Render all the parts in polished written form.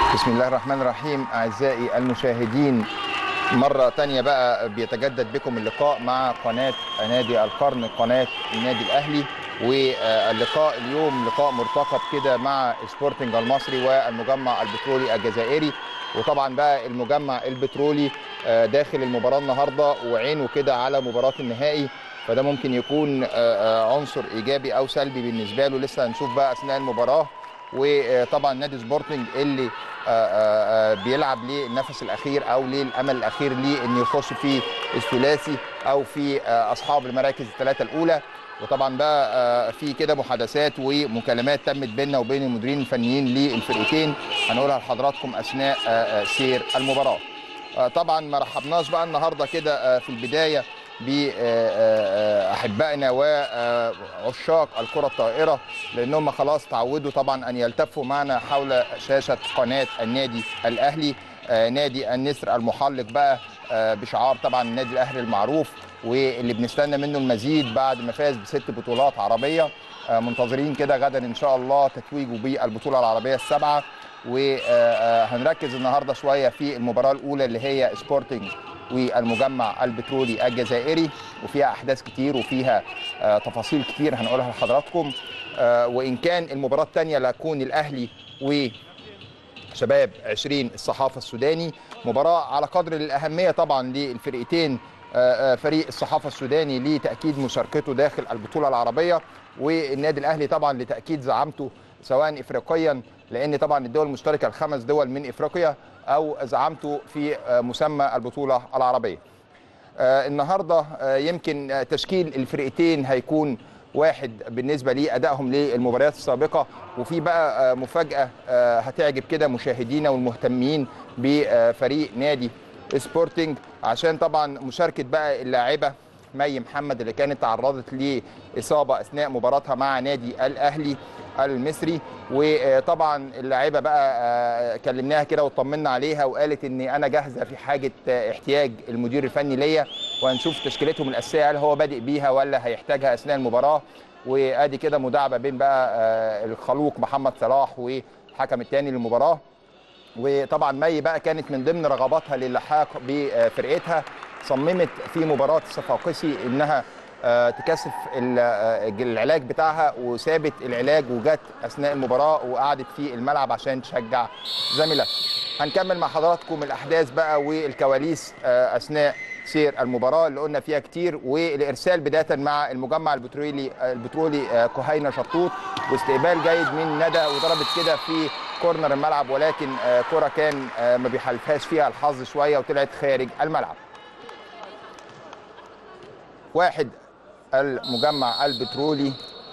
بسم الله الرحمن الرحيم. أعزائي المشاهدين، مرة تانية بقى بيتجدد بكم اللقاء مع قناة نادي القرن، قناة النادي الأهلي. واللقاء اليوم لقاء مرتقب كده مع سبورتنج المصري والمجمع البترولي الجزائري. وطبعا بقى المجمع البترولي داخل المباراة النهاردة وعينه كده على مباراة النهائي، فده ممكن يكون عنصر إيجابي أو سلبي بالنسبة له، لسه هنشوف بقى أثناء المباراة. وطبعا نادي سبورتنج اللي بيلعب للنفس الاخير او للامل الاخير ليه انه يخش في الثلاثي او في اصحاب المراكز الثلاثه الاولى. وطبعا بقى في كده محادثات ومكالمات تمت بيننا وبين المديرين الفنيين للفرقتين هنقولها لحضراتكم اثناء سير المباراه. طبعا ما رحبناش بقى النهارده كده في البدايه بأحبائنا وعشاق الكرة الطائرة، لأنهم خلاص تعودوا طبعا أن يلتفوا معنا حول شاشة قناة النادي الأهلي. نادي النسر المحلق بقى بشعار طبعا النادي الأهلي المعروف، واللي بنستنى منه المزيد بعد ما فاز ب6 بطولات عربية. منتظرين كده غدا إن شاء الله تتويجه بالبطولة العربية السابعة. وهنركز النهارده شوية في المباراة الأولى اللي هي سبورتنج والمجمع البترولي الجزائري، وفيها احداث كتير وفيها تفاصيل كتير هنقولها لحضراتكم. وان كان المباراه الثانيه لتكون الاهلي وشباب 20 الصحافه السوداني، مباراه على قدر الاهميه طبعا للفرقتين. فريق الصحافه السوداني لتاكيد مشاركته داخل البطوله العربيه، والنادي الاهلي طبعا لتاكيد زعامته سواء افريقيا، لان طبعا الدول المشتركه ال5 دول من افريقيا، او زعامته في مسمى البطوله العربيه. النهارده يمكن تشكيل الفرقتين هيكون واحد بالنسبه لادائهم للمباريات السابقه، وفي بقى مفاجاه هتعجب كده مشاهدينا والمهتمين بفريق نادي سبورتنج، عشان طبعا مشاركه بقى اللاعبه مي محمد اللي كانت تعرضت لاصابه اثناء مباراتها مع نادي الاهلي المصري. وطبعا اللاعبه بقى كلمناها كده وطمنا عليها وقالت ان انا جاهزه في حاجه احتياج المدير الفني ليا، وهنشوف تشكيلتهم الاساسيه هل هو بادئ بيها ولا هيحتاجها اثناء المباراه. وادي كده مداعبه بين بقى الخلوق محمد صلاح والحكم الثاني للمباراه. وطبعا مي بقى كانت من ضمن رغباتها للحاق بفرقتها، صممت في مباراه الصفاقسي انها تكثف العلاج بتاعها، وسابت العلاج وجت اثناء المباراه وقعدت في الملعب عشان تشجع زميلتها. هنكمل مع حضراتكم الاحداث بقى والكواليس اثناء سير المباراه اللي قلنا فيها كتير، والارسال بدايه مع المجمع البترولي كهينه شطوط، واستقبال جيد من ندى وضربت كده في كورنر الملعب، ولكن كره كان ما بيحالفهاش فيها الحظ شويه وطلعت خارج الملعب. واحد المجمع البترولي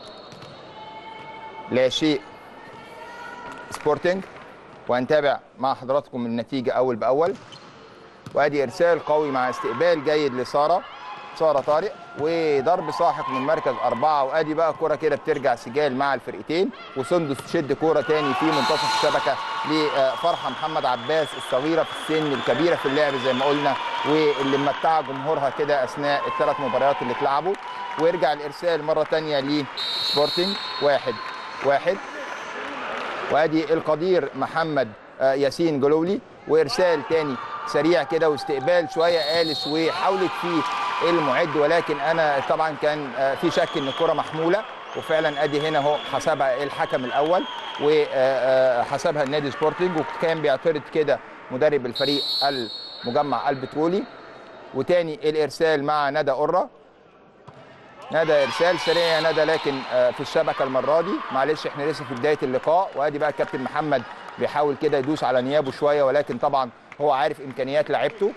لا شيء سبورتنج، وهنتابع مع حضراتكم النتيجه اول باول. وادي ارسال قوي مع استقبال جيد لساره طارق، وضرب ساحق من مركز 4، وادي بقى كره كده بترجع سجال مع الفرقتين، وسندس تشد كوره تاني في منتصف الشبكه لفرحه محمد عباس الصغيره في السن الكبيره في اللعب زي ما قلنا، واللي ممتعه جمهورها كده اثناء ال3 مباريات اللي اتلعبوا. ويرجع الارسال مره ثانيه لسبورتنج 1-1. وادي القدير محمد ياسين جلولي، وارسال ثاني سريع كده واستقبال شويه آلس، وحاولت فيه المعد، ولكن انا طبعا كان في شك ان الكره محموله، وفعلا ادي هنا اهو حسبها الحكم الاول وحسبها النادي سبورتنج، وكان بيعترض كده مدرب الفريق المجمع البترولي. وتاني الارسال مع ندى قره، ندى ارسال سريع يا ندى، لكن في الشبكه المره دي، معلش احنا لسه في بدايه اللقاء. وادي بقى الكابتن محمد بيحاول كده يدوس على نيابه شويه، ولكن طبعا هو عارف امكانيات لاعيبته.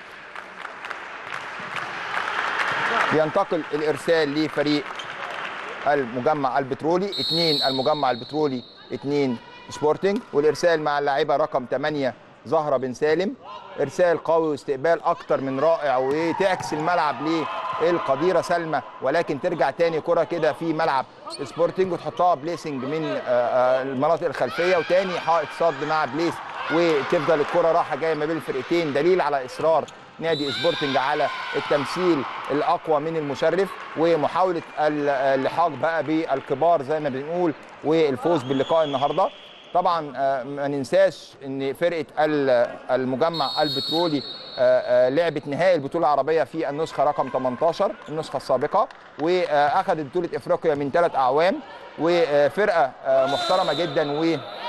ينتقل الارسال لفريق المجمع البترولي، 2 المجمع البترولي 2 سبورتنج، والارسال مع اللاعبه رقم 8 زهره بن سالم. ارسال قوي واستقبال اكتر من رائع، وتعكس الملعب للقديره سلمى، ولكن ترجع تاني كره كده في ملعب سبورتنج وتحطها بليسنج من المناطق الخلفيه، وتاني حائط صد مع بليس، وتفضل الكره رايحه جايه ما بين الفرقتين، دليل على اصرار نادي سبورتنج على التمثيل الاقوى من المشرف، ومحاوله اللحاق بقى بالكبار زي ما بنقول، والفوز باللقاء النهارده. طبعا ما ننساش ان فرقه المجمع البترولي لعبت نهائي البطوله العربيه في النسخه رقم 18 النسخه السابقه، واخذت بطوله افريقيا من 3 اعوام، وفرقه محترمه جدا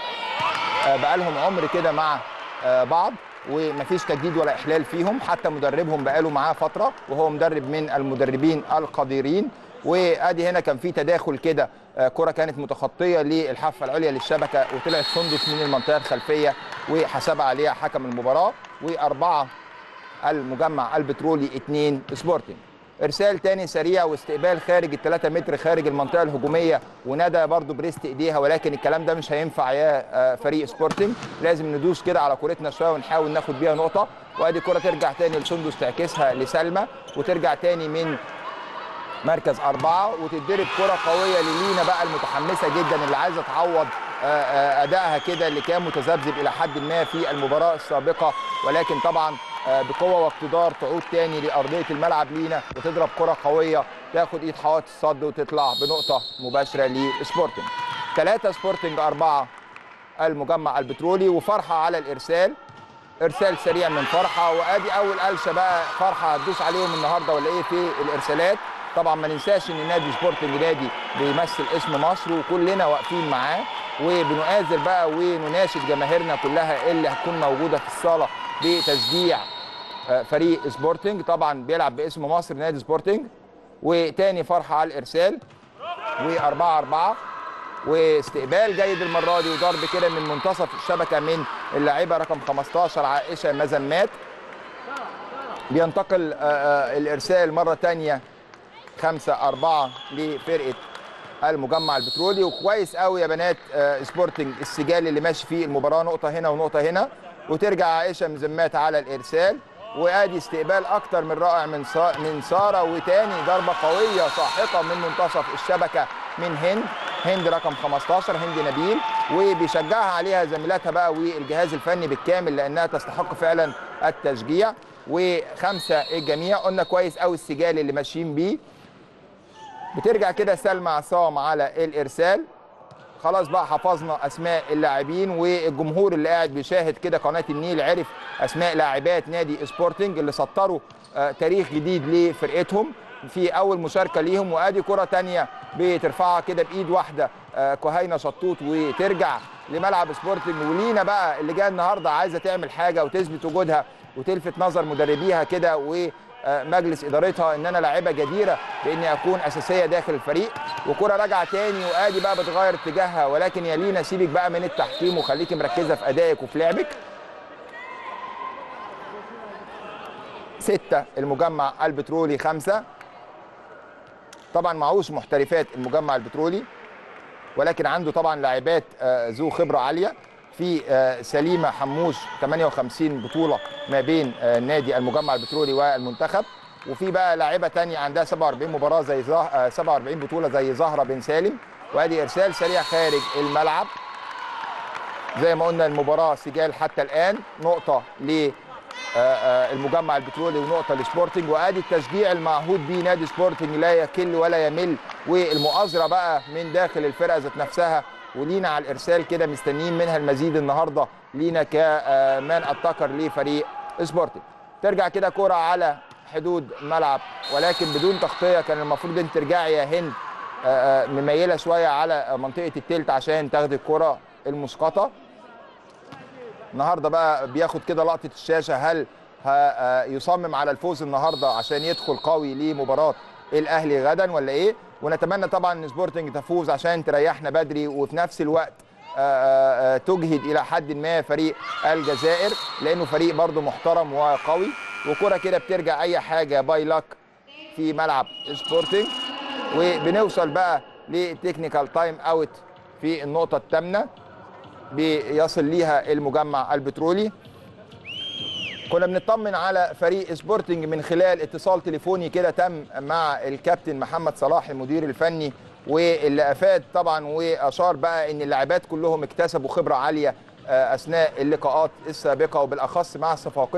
وبقى لهم عمر كده مع بعض، ومفيش تجديد ولا احلال فيهم. حتى مدربهم بقاله معاه فتره وهو مدرب من المدربين القديرين. وادي هنا كان في تداخل كده، كره كانت متخطيه للحافه العليا للشبكه وطلعت سندس من المنطقه الخلفيه وحسبها عليها حكم المباراه. و4 المجمع البترولي 2 سبورتنج. ارسال تاني سريع واستقبال خارج ال3 متر خارج المنطقه الهجوميه، وندى برضو بريست ايديها، ولكن الكلام ده مش هينفع يا فريق سبورتنج. لازم ندوس كده على كورتنا شويه ونحاول ناخد بيها نقطه. وادي كره ترجع تاني لسندس تعكسها لسلمى، وترجع تاني من مركز 4 وتتضرب كره قويه للينا بقى المتحمسه جدا اللي عايزه تعوض ادائها كده اللي كان متذبذب الى حد ما في المباراه السابقه، ولكن طبعا بقوه واقتدار تعود تاني لارضيه الملعب لينا وتضرب كره قويه تاخد ايد حوائط الصد وتطلع بنقطه مباشره لسبورتنج. 3 سبورتنج 4 المجمع البترولي. وفرحه على الارسال، ارسال سريع من فرحه، وادي اول قلشه بقى فرحه هتدوس عليهم النهارده ولا ايه في الارسالات. طبعا ما ننساش ان نادي سبورتنج نادي بيمثل اسم مصر وكلنا واقفين معاه، وبنؤازر بقى ونناشد جماهيرنا كلها اللي هتكون موجوده في الصاله بتشجيع فريق سبورتنج. طبعا بيلعب باسم مصر نادي سبورتنج. وتاني فرحه على الارسال، و4-4 واستقبال جيد المره دي وضرب كده من منتصف الشبكه من اللاعبه رقم 15 عائشه مزمات. بينتقل الارسال مره ثانيه 5-4 لفرقه المجمع البترولي. وكويس قوي يا بنات سبورتنج السجال اللي ماشي فيه المباراه، نقطه هنا ونقطه هنا، وترجع عائشه مزمات على الارسال. وادي استقبال اكتر من رائع من ساره، وتاني ضربه قويه ساحقه من منتصف الشبكه من هند رقم 15 هند نبيل، وبيشجعها عليها زميلاتها بقى والجهاز الفني بالكامل لانها تستحق فعلا التشجيع. و5 الجميع. قلنا كويس قوي السجال اللي ماشيين بيه. بترجع كده سلمى عصام على الارسال. خلاص بقى حفظنا اسماء اللاعبين، والجمهور اللي قاعد بيشاهد كده قناه النيل عرف اسماء لاعبات نادي سبورتنج اللي سطروا تاريخ جديد لفرقتهم في اول مشاركه ليهم. وادي كره ثانيه بترفعها كده بايد واحده كهينه شطوط وترجع لملعب سبورتنج. ولينا بقى اللي جايه النهارده عايزه تعمل حاجه وتثبت وجودها وتلفت نظر مدربيها كده ومجلس ادارتها ان انا لاعبه جديره باني اكون اساسيه داخل الفريق. وكره راجعه تاني، وادي بقى بتغير اتجاهها، ولكن يا لينا سيبك بقى من التحكيم وخليكي مركزه في ادائك وفي لعبك. 6 المجمع البترولي 5. طبعا معهوش محترفات المجمع البترولي، ولكن عنده طبعا لاعبات ذو خبره عاليه. في سليمه حموش 58 بطوله ما بين نادي المجمع البترولي والمنتخب، وفي بقى لاعبه ثانيه عندها 47 مباراه زي 47 بطوله زي زهره بن سالم. وادي ارسال سريع خارج الملعب. زي ما قلنا المباراه سجال حتى الان، نقطه للمجمع البترولي ونقطه لسبورتنج. وادي التشجيع المعهود به نادي سبورتنج لا يكل ولا يمل، والمؤازره بقى من داخل الفرقه ذات نفسها. ولينا على الارسال كده مستنيين منها المزيد النهارده لينا كمان اتكر لفريق سبورتنج. ترجع كده كره على حدود ملعب ولكن بدون تغطيه، كان المفروض انت ترجعي يا هند مميله شويه على منطقه التلت عشان تاخدي الكره المسقطه. النهارده بقى بياخد كده لقطه الشاشه، هل يصمم على الفوز النهارده عشان يدخل قوي لمباراه الاهلي غدا ولا ايه؟ ونتمنى طبعا ان سبورتنج تفوز عشان تريحنا بدري، وفي نفس الوقت تجهد الى حد ما فريق الجزائر لانه فريق برضه محترم وقوي. وكره كده بترجع اي حاجه باي لاك في ملعب سبورتنج. وبنوصل بقى لتكنيكال تايم اوت في النقطه الثامنه بيصل ليها المجمع البترولي. كنا بنطمن على فريق سبورتنج من خلال اتصال تليفوني كده تم مع الكابتن محمد صلاح المدير الفني، واللي افاد طبعا واشار بقى ان اللاعبات كلهم اكتسبوا خبره عاليه اثناء اللقاءات السابقه وبالاخص مع الصفاقسي.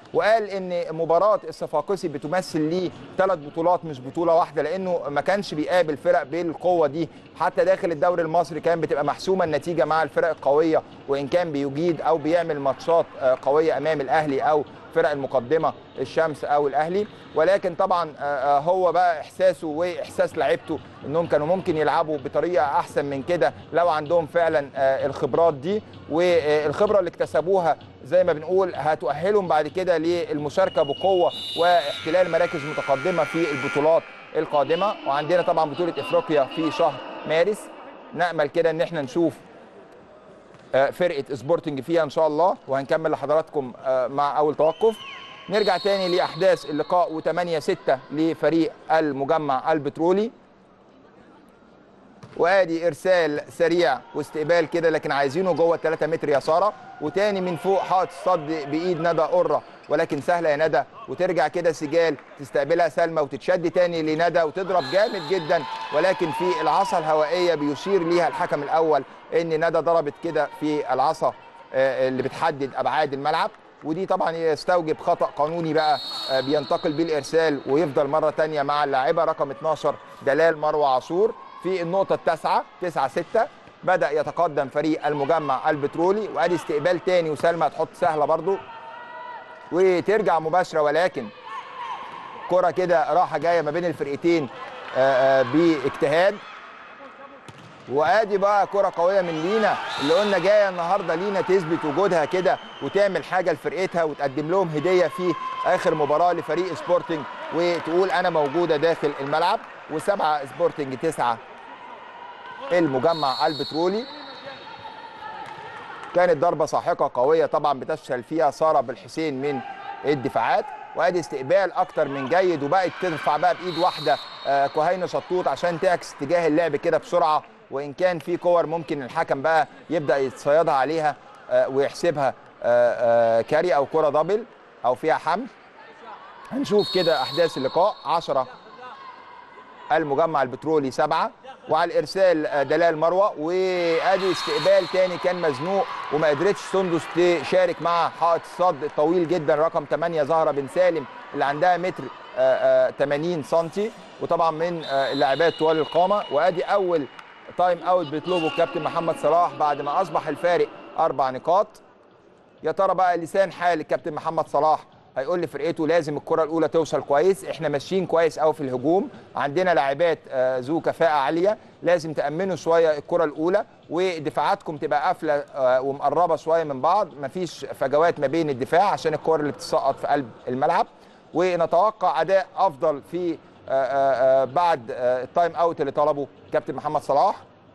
وقال ان مباراه الصفاقسي بتمثل ليه 3 بطولات مش بطوله واحده، لانه ما كانش بيقابل فرق بالقوه دي. حتى داخل الدوري المصري كان بتبقى محسومه النتيجه مع الفرق القويه، وان كان بيجيد او بيعمل ماتشات قويه امام الاهلي او فرق المقدمه الشمس او الاهلي. ولكن طبعا هو بقى احساسه واحساس لعيبته انهم كانوا ممكن يلعبوا بطريقه احسن من كده لو عندهم فعلا الخبرات دي، والخبره اللي اكتسبوها زي ما بنقول هتؤهلهم بعد كده للمشاركه بقوه واحتلال مراكز متقدمه في البطولات القادمه. وعندنا طبعا بطوله افريقيا في شهر مارس، نامل كده ان احنا نشوف فرقه سبورتنج فيها ان شاء الله، وهنكمل لحضراتكم مع اول توقف. نرجع تاني لاحداث اللقاء، و8-6 لفريق المجمع البترولي. وادي ارسال سريع واستقبال كده، لكن عايزينه جوه 3 متر يا ساره، وتاني من فوق حائط الصد بايد ندى قره، ولكن سهله يا ندى، وترجع كده سجال تستقبلها سلمى وتتشد تاني لندى وتضرب جامد جدا، ولكن في العصا الهوائيه بيشير ليها الحكم الاول ان ندى ضربت كده في العصا اللي بتحدد ابعاد الملعب، ودي طبعا يستوجب خطا قانوني بقى بينتقل بيه الارسال ويفضل مره ثانيه مع اللاعبه رقم 12 دلال مروه عاشور. في النقطه التاسعه 9-6 بدا يتقدم فريق المجمع البترولي، وادي استقبال ثاني وسلمى هتحط سهله برضو وترجع مباشره، ولكن كره كده راحه جايه ما بين الفرقتين باجتهاد. وادي بقى كره قويه من لينا اللي قلنا جايه النهارده لينا تثبت وجودها كده وتعمل حاجه لفرقتها وتقدم لهم هديه في اخر مباراه لفريق سبورتنج، وتقول انا موجوده داخل الملعب. و7 سبورتنج 9 المجمع البترولي. كانت ضربه ساحقه قويه طبعا بتفشل فيها ساره بالحسين من الدفاعات، وادي استقبال اكتر من جيد، وبقت ترفع بقى بايد واحده كهينه شطوط عشان تعكس اتجاه اللعب كده بسرعه، وان كان في كور ممكن الحكم بقى يبدا يتصيدها عليها ويحسبها كاري او كره دبل او فيها حمل. هنشوف كده احداث اللقاء. 10 المجمع البترولي 7، وعلى الارسال دلال مروه، وادي استقبال تاني كان مزنوق وما قدرتش سندس تشارك مع حائط الصد الطويل جدا رقم 8 زهره بن سالم اللي عندها متر 80 سم، وطبعا من اللاعبات طوال القامه. وادي اول تايم اوت بيطلبه الكابتن محمد صلاح بعد ما اصبح الفارق 4 نقاط. يا ترى بقى لسان حال الكابتن محمد صلاح هيقول لفرقته لازم الكره الاولى توصل كويس، احنا ماشيين كويس قوي في الهجوم، عندنا لاعبات ذو كفاءه عاليه، لازم تامنوا شويه الكره الاولى ودفاعاتكم تبقى قافله ومقربه شويه من بعض، مفيش فجوات ما بين الدفاع عشان الكره اللي بتسقط في قلب الملعب، ونتوقع اداء افضل في بعد التايم اوت اللي طلبه كابتن محمد صلاح.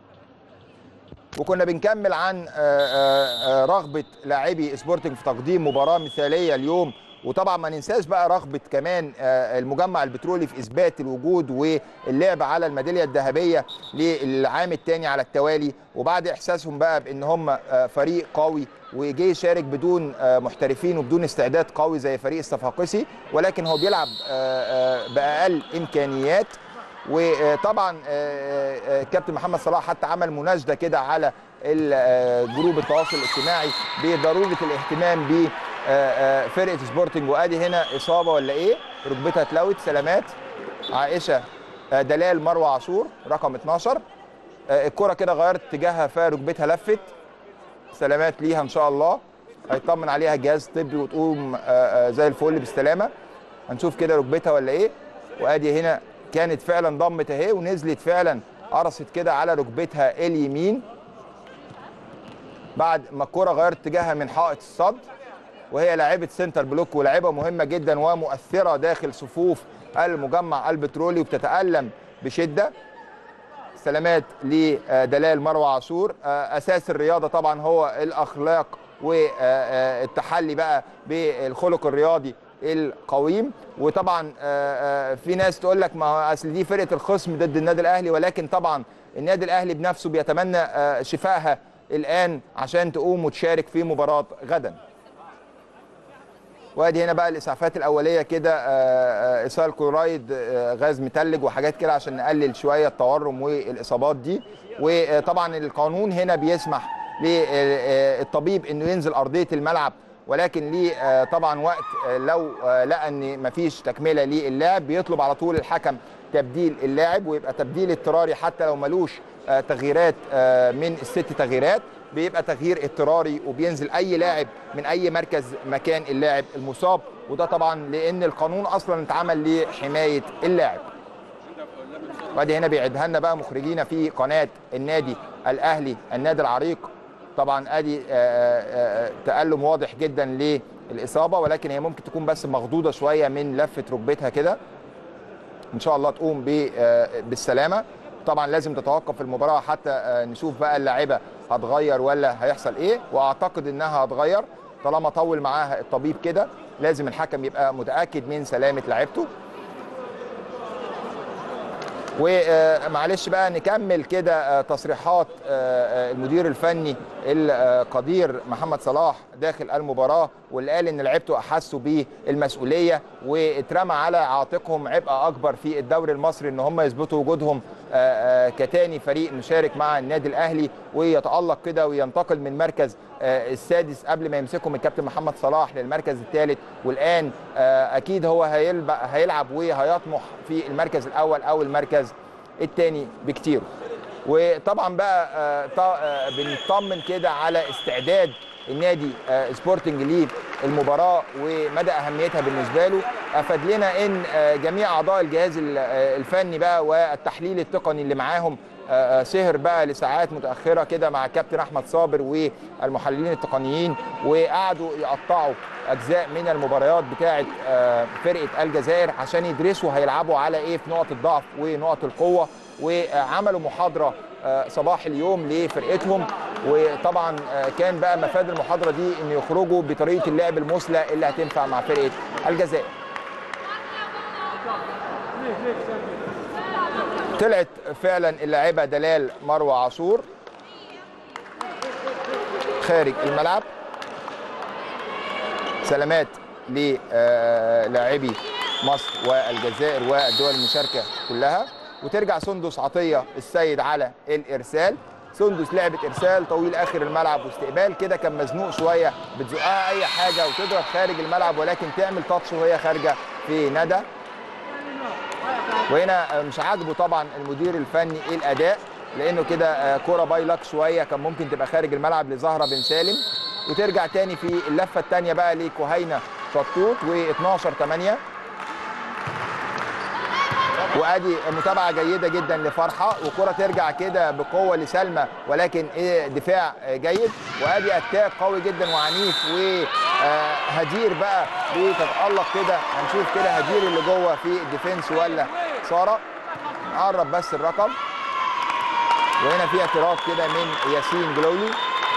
وكنا بنكمل عن رغبه لاعبي سبورتنج في تقديم مباراه مثاليه اليوم، وطبعا ما ننساش بقى رغبه كمان المجمع البترولي في اثبات الوجود واللعب على الميداليه الذهبيه للعام الثاني على التوالي، وبعد احساسهم بقى بان هم فريق قوي وجه يشارك بدون محترفين وبدون استعداد قوي زي فريق الصفاقسي، ولكن هو بيلعب باقل امكانيات. وطبعا كابتن محمد صلاح حتى عمل مناشده كده على جروب التواصل الاجتماعي بضروره الاهتمام بفرقه سبورتنج. وادي هنا اصابه ولا ايه؟ ركبتها اتلوت. سلامات عائشه دلال مروه عاشور رقم 12. الكره كده غيرت اتجاهها فركبتها لفت. سلامات ليها ان شاء الله، هيطمن عليها جهاز طبي وتقوم زي الفل بالسلامه. هنشوف كده ركبتها ولا ايه. وادي هنا كانت فعلا ضمت اهي ونزلت فعلا قرصت كده على ركبتها اليمين بعد ما الكره غيرت اتجاهها من حائط الصد، وهي لاعبه سنتر بلوك ولاعبه مهمه جدا ومؤثره داخل صفوف المجمع البترولي وبتتألم بشده. سلامات لدلال مروه عاشور. اساس الرياضه طبعا هو الاخلاق والتحلي بقى بالخلق الرياضي القويم. وطبعا في ناس تقول لك ما اصل دي فرقه الخصم ضد النادي الاهلي، ولكن طبعا النادي الاهلي بنفسه بيتمنى شفائها الان عشان تقوم وتشارك في مباراه غدا. وادي هنا بقى الاسعافات الاوليه كده، ايصال كلورايد غاز متلج وحاجات كده عشان نقلل شويه التورم والاصابات دي. وطبعا القانون هنا بيسمح للطبيب انه ينزل ارضيه الملعب ولكن ليه طبعا وقت لو لقى ان مفيش تكمله للاعب بيطلب على طول الحكم تبديل اللاعب، ويبقى تبديل اضطراري حتى لو ملوش تغييرات من الست تغييرات، بيبقى تغيير اضطراري وبينزل اي لاعب من اي مركز مكان اللاعب المصاب، وده طبعا لان القانون اصلا اتعمل لحمايه اللاعب. وادي هنا بيعيدها لنا بقى مخرجينا في قناه النادي الاهلي النادي العريق. طبعا ادي تألم واضح جدا للاصابه، ولكن هي ممكن تكون بس مخضوضه شويه من لفه ركبتها كده، ان شاء الله تقوم بالسلامه. طبعا لازم تتوقف المباراه حتى نشوف بقى اللاعبه هتغير ولا هيحصل ايه، واعتقد انها هتغير طالما طول معاها الطبيب كده. لازم الحكم يبقى متاكد من سلامه لاعبته. ومعلش بقى نكمل كده تصريحات المدير الفني القدير محمد صلاح داخل المباراة، واللي قال ان لعيبته احسوا بالمسؤولية واترمى على عاتقهم عبء اكبر في الدوري المصري ان هم يثبتوا وجودهم كتاني فريق مشارك مع النادي الاهلي ويتألق كده وينتقل من مركز السادس قبل ما يمسكهم الكابتن محمد صلاح للمركز الثالث، والان اكيد هو هيلعب وهيطمح في المركز الاول او المركز الثاني بكتير. وطبعا بقى بنطمن كده على استعداد النادي سبورتنج للمباراه ومدى اهميتها بالنسبه له. افاد لنا ان جميع اعضاء الجهاز الفني بقى والتحليل التقني اللي معاهم سهر بقى لساعات متاخره كده مع الكابتن احمد صابر والمحللين التقنيين، وقعدوا يقطعوا اجزاء من المباريات بتاعه فرقه الجزائر عشان يدرسوا هيلعبوا على ايه في نقط الضعف ونقط القوه، وعملوا محاضره صباح اليوم لفرقتهم. وطبعا كان بقى مفاد المحاضره دي ان يخرجوا بطريقه اللعب المثلى اللي هتنفع مع فرقه الجزائر. طلعت فعلا اللاعبه دلال مروه عاشور خارج الملعب. سلامات للاعبي مصر والجزائر والدول المشاركه كلها. وترجع سندس عطيه السيد على الارسال. سندس لعبت ارسال طويل اخر الملعب واستقبال كده كان مزنوق شويه، بتزقها اي حاجه وتضرب خارج الملعب ولكن تعمل تاتش وهي خارجه في ندى. وهنا مش عاجبه طبعا المدير الفني الاداء لانه كده كوره باي لك شويه، كان ممكن تبقى خارج الملعب لزهره بن سالم. وترجع تاني في اللفه الثانيه بقى لكهينه شطوط و12-8. وادي متابعه جيده جدا لفرحه، وكره ترجع كده بقوه لسلمى ولكن دفاع جيد. وادي اتاك قوي جدا وعنيف، وهدير بقى بتتالق كده. هنشوف كده هدير اللي جوه في الديفنس ولا ساره. قرب بس الرقم. وهنا في اعتراف كده من ياسين جلولي.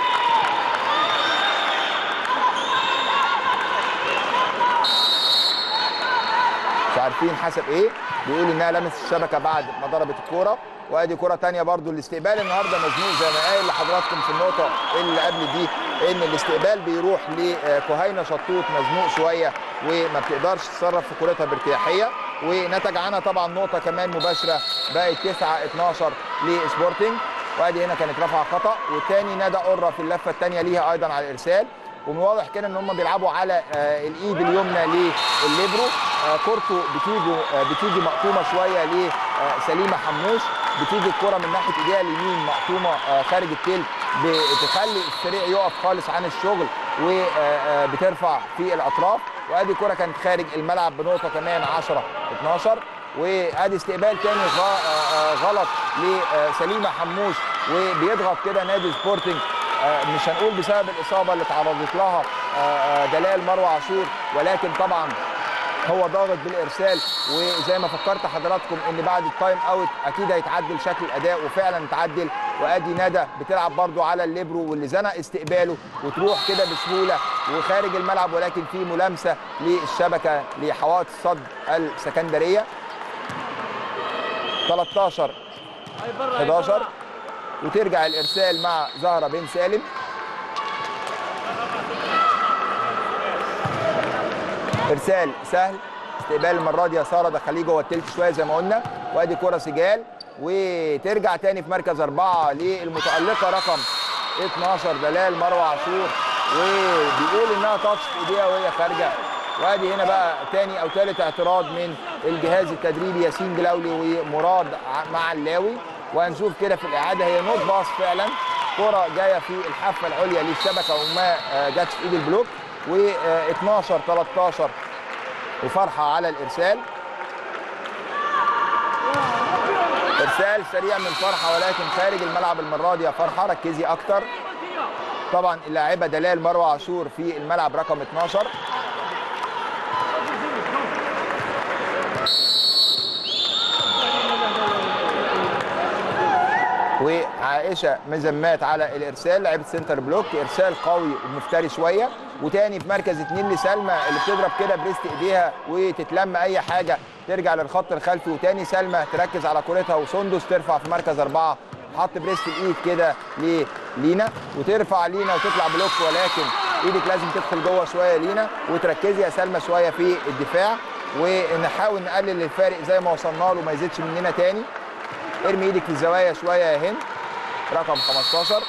مش عارفين حسب ايه، بيقول انها لمست الشبكه بعد ما ضربت الكوره. وادي كوره ثانيه برضو. الاستقبال النهارده مزنوق زي ما قايل لحضراتكم في النقطه اللي قبل دي، ان الاستقبال بيروح لكهينه شطوط مزنوق شويه وما بتقدرش تتصرف في كورتها بارتياحيه، ونتج عنها طبعا نقطه كمان مباشره بقت 9-12 لسبورتنج. وادي هنا كانت رفعه خطا، والثاني ندى قره في اللفه الثانيه ليها ايضا على الارسال. ومن واضح كده ان هم بيلعبوا على الايد اليمنى للليبرو. كورته بتيجي مقطومه شويه لسليمه حموش، بتيجي الكره من ناحيه ايديها اليمين مقطومه خارج التيل، بتخلي السريع يقف خالص عن الشغل وبترفع في الاطراف. وادي كره كانت خارج الملعب بنقطه كمان 10-12. وادي استقبال تاني غلط لسليمه حموش، وبيضغط كده نادي سبورتنج. مش هنقول بسبب الاصابه اللي تعرضت لها دلال مروه عاشور، ولكن طبعا هو ضاغط بالارسال. وزي ما فكرت حضراتكم ان بعد التايم اوت اكيد هيتعدل شكل الاداء، وفعلا اتعدل. وادي ندى بتلعب برضو على الليبرو واللي زنق استقباله وتروح كده بسهوله وخارج الملعب، ولكن في ملامسه للشبكه لحوائط الصد السكندريه. 13-11. وترجع الارسال مع زهره بن سالم. ارسال سهل، استقبال المره دي يا ساره دخليه جوه التلت شويه زي ما قلنا. وادي كره سجال، وترجع تاني في مركز 4 للمتالقه رقم 12 دلال مروه عاشور. وبيقول انها تاتش في ايديها وهي خارجه. وادي هنا بقى تاني او ثالث اعتراض من الجهاز التدريبي ياسين جلاولي ومراد معلاوي. وهنشوف كده في الاعاده هي نوت باص فعلا، كره جايه في الحافه العليا للشبكه وما جاتش في ايد البلوك. و12 13 وفرحه على الارسال. ارسال سريع من فرحه ولكن خارج الملعب المره دي. يا فرحه ركزي اكتر. طبعا اللاعبه دلال مروه عاشور في الملعب رقم 12. وعائشه مزمات على الارسال لعيبه سنتر بلوك. ارسال قوي ومفتري شويه. وتاني في مركز 2 لسلمى اللي بتضرب كده بريست ايديها وتتلم اي حاجه ترجع للخط الخلفي. وتاني سلمى تركز على كورتها وسندس ترفع في مركز 4. حط بريست الايد كده للينا وترفع لينا وتطلع بلوك ولكن ايدك لازم تدخل جوه شويه لينا. وتركزي يا سلمى شويه في الدفاع ونحاول نقلل الفارق زي ما وصلنا له ما يزيدش مننا تاني. ارمي ايدك في الزوايا شويه يا هند رقم 15.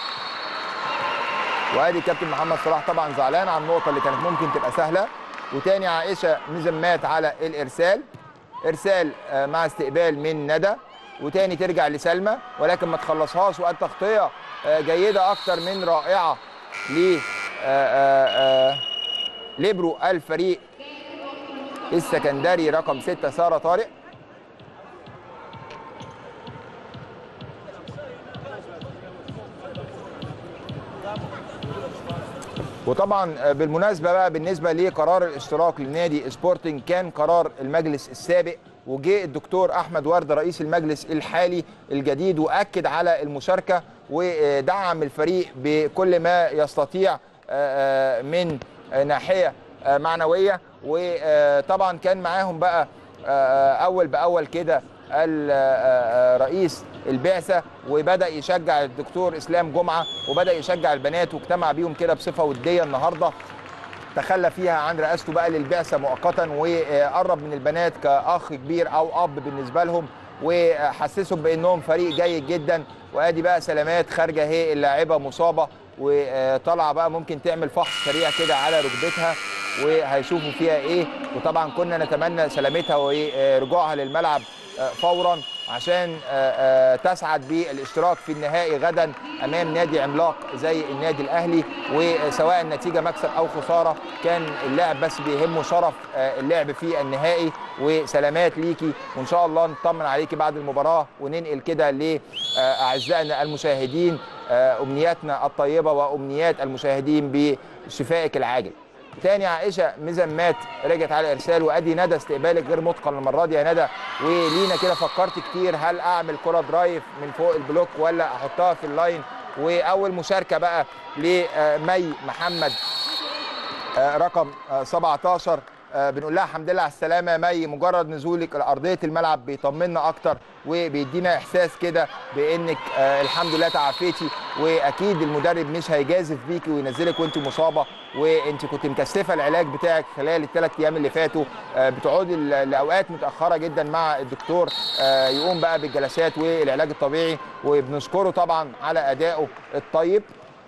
وادي كابتن محمد صلاح طبعا زعلان على النقطه اللي كانت ممكن تبقى سهله. وتاني عائشه مزمات على الارسال. ارسال مع استقبال من ندى. وتاني ترجع لسلمى ولكن ما تخلصهاش. وقت تغطيه جيده اكتر من رائعه ل ليبرو الفريق السكندري رقم 6 ساره طارق. وطبعا بالمناسبه بقى بالنسبه لقرار الاشتراك لنادي سبورتنج كان قرار المجلس السابق وجاء الدكتور احمد ورده رئيس المجلس الحالي الجديد واكد على المشاركه ودعم الفريق بكل ما يستطيع من ناحيه معنويه. وطبعا كان معاهم بقى اول باول كده الرئيس البعثه وبدا يشجع الدكتور اسلام جمعه وبدا يشجع البنات واجتمع بيهم كده بصفه وديه النهارده تخلى فيها عن رئاسته بقى للبعثه مؤقتا وقرب من البنات كاخ كبير او اب بالنسبه لهم وحسسهم بانهم فريق جيد جدا. وادي بقى سلامات خارجه اهي اللاعبه مصابه وطالعه بقى ممكن تعمل فحص سريع كده على ركبتها وهيشوفوا فيها ايه. وطبعا كنا نتمنى سلامتها ورجوعها للملعب فورا عشان تسعد بالاشتراك في النهائي غدا امام نادي عملاق زي النادي الاهلي. وسواء النتيجه مكسب او خساره كان اللاعب بس بيهمه شرف اللعب في النهائي. وسلامات ليكي وان شاء الله نطمن عليكي بعد المباراه وننقل كده لاعزائنا المشاهدين امنياتنا الطيبه وامنيات المشاهدين بشفائك العاجل. تاني عائشه مزمات رجعت على ارسال. وادي ندى استقبالك غير متقن المره دي يا ندى. ولينا كده فكرت كتير هل اعمل كره درايف من فوق البلوك ولا احطها في اللاين. واول مشاركه بقى لمي محمد رقم 17. بنقول لها الحمد لله على السلامه يا مي. مجرد نزولك لارضيه الملعب بيطمنا اكتر وبيدينا احساس كده بانك الحمد لله تعافيتي. واكيد المدرب مش هيجازف بيكي وينزلك وانت مصابه وانت كنت مكثفه العلاج بتاعك خلال الثلاث ايام اللي فاتوا. بتقعدي لاوقات متاخره جدا مع الدكتور يقوم بقى بالجلسات والعلاج الطبيعي وبنشكره طبعا على ادائه الطيب.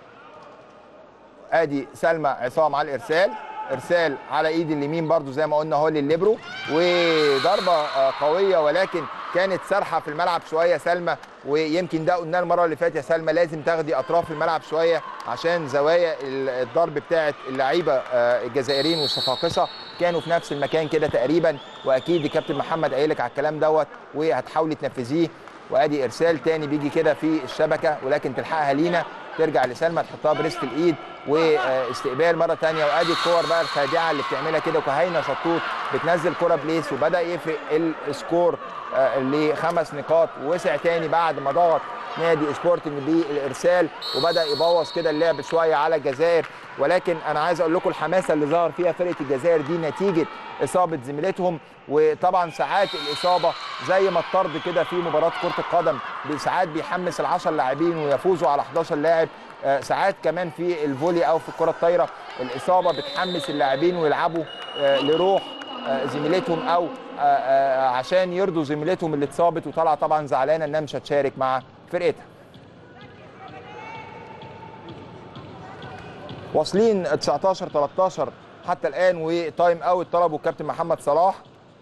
ادي سلمى عصام على الارسال. ارسال على ايد اليمين برضو زي ما قلنا هو للليبرو وضربه قويه ولكن كانت سارحه في الملعب شويه سلمى. ويمكن ده قلناه المره اللي فاتت يا سلمى لازم تاخدي اطراف الملعب شويه عشان زوايا الضرب بتاعه اللعيبه الجزائريين والصفاقسه كانوا في نفس المكان كده تقريبا. واكيد الكابتن محمد قايل لك على الكلام دوت وهتحاولي تنفذيه. وادي ارسال تاني بيجي كده في الشبكه ولكن تلحقها لينا ترجع لسلمى تحطها بريست الايد واستقبال مره ثانيه. وادي الكور بقى الخادعه اللي بتعملها كده وكهينه شطوط بتنزل كره بليس وبدا يفرق السكور ل5 نقاط. ووسع ثاني بعد ما ضغط نادي سبورتنج بالارسال وبدا يبوظ كده اللعب شويه على الجزائر. ولكن انا عايز اقول لكم الحماسه اللي ظهر فيها فرقه الجزائر دي نتيجه اصابه زميلتهم. وطبعا ساعات الاصابه زي ما الطرد كده في مباراه كره القدم ساعات بيحمس ال10 لاعبين ويفوزوا على 11 لاعب. ساعات كمان في الفولي او في الكره الطايره الاصابه بتحمس اللاعبين ويلعبوا لروح زميلتهم او عشان يرضوا زميلتهم اللي اتصابت وطالعه طبعا زعلانه انها مش هتشارك مع فرقتها. واصلين 19-13 حتى الان، وتايم اوت طلبه الكابتن محمد صلاح.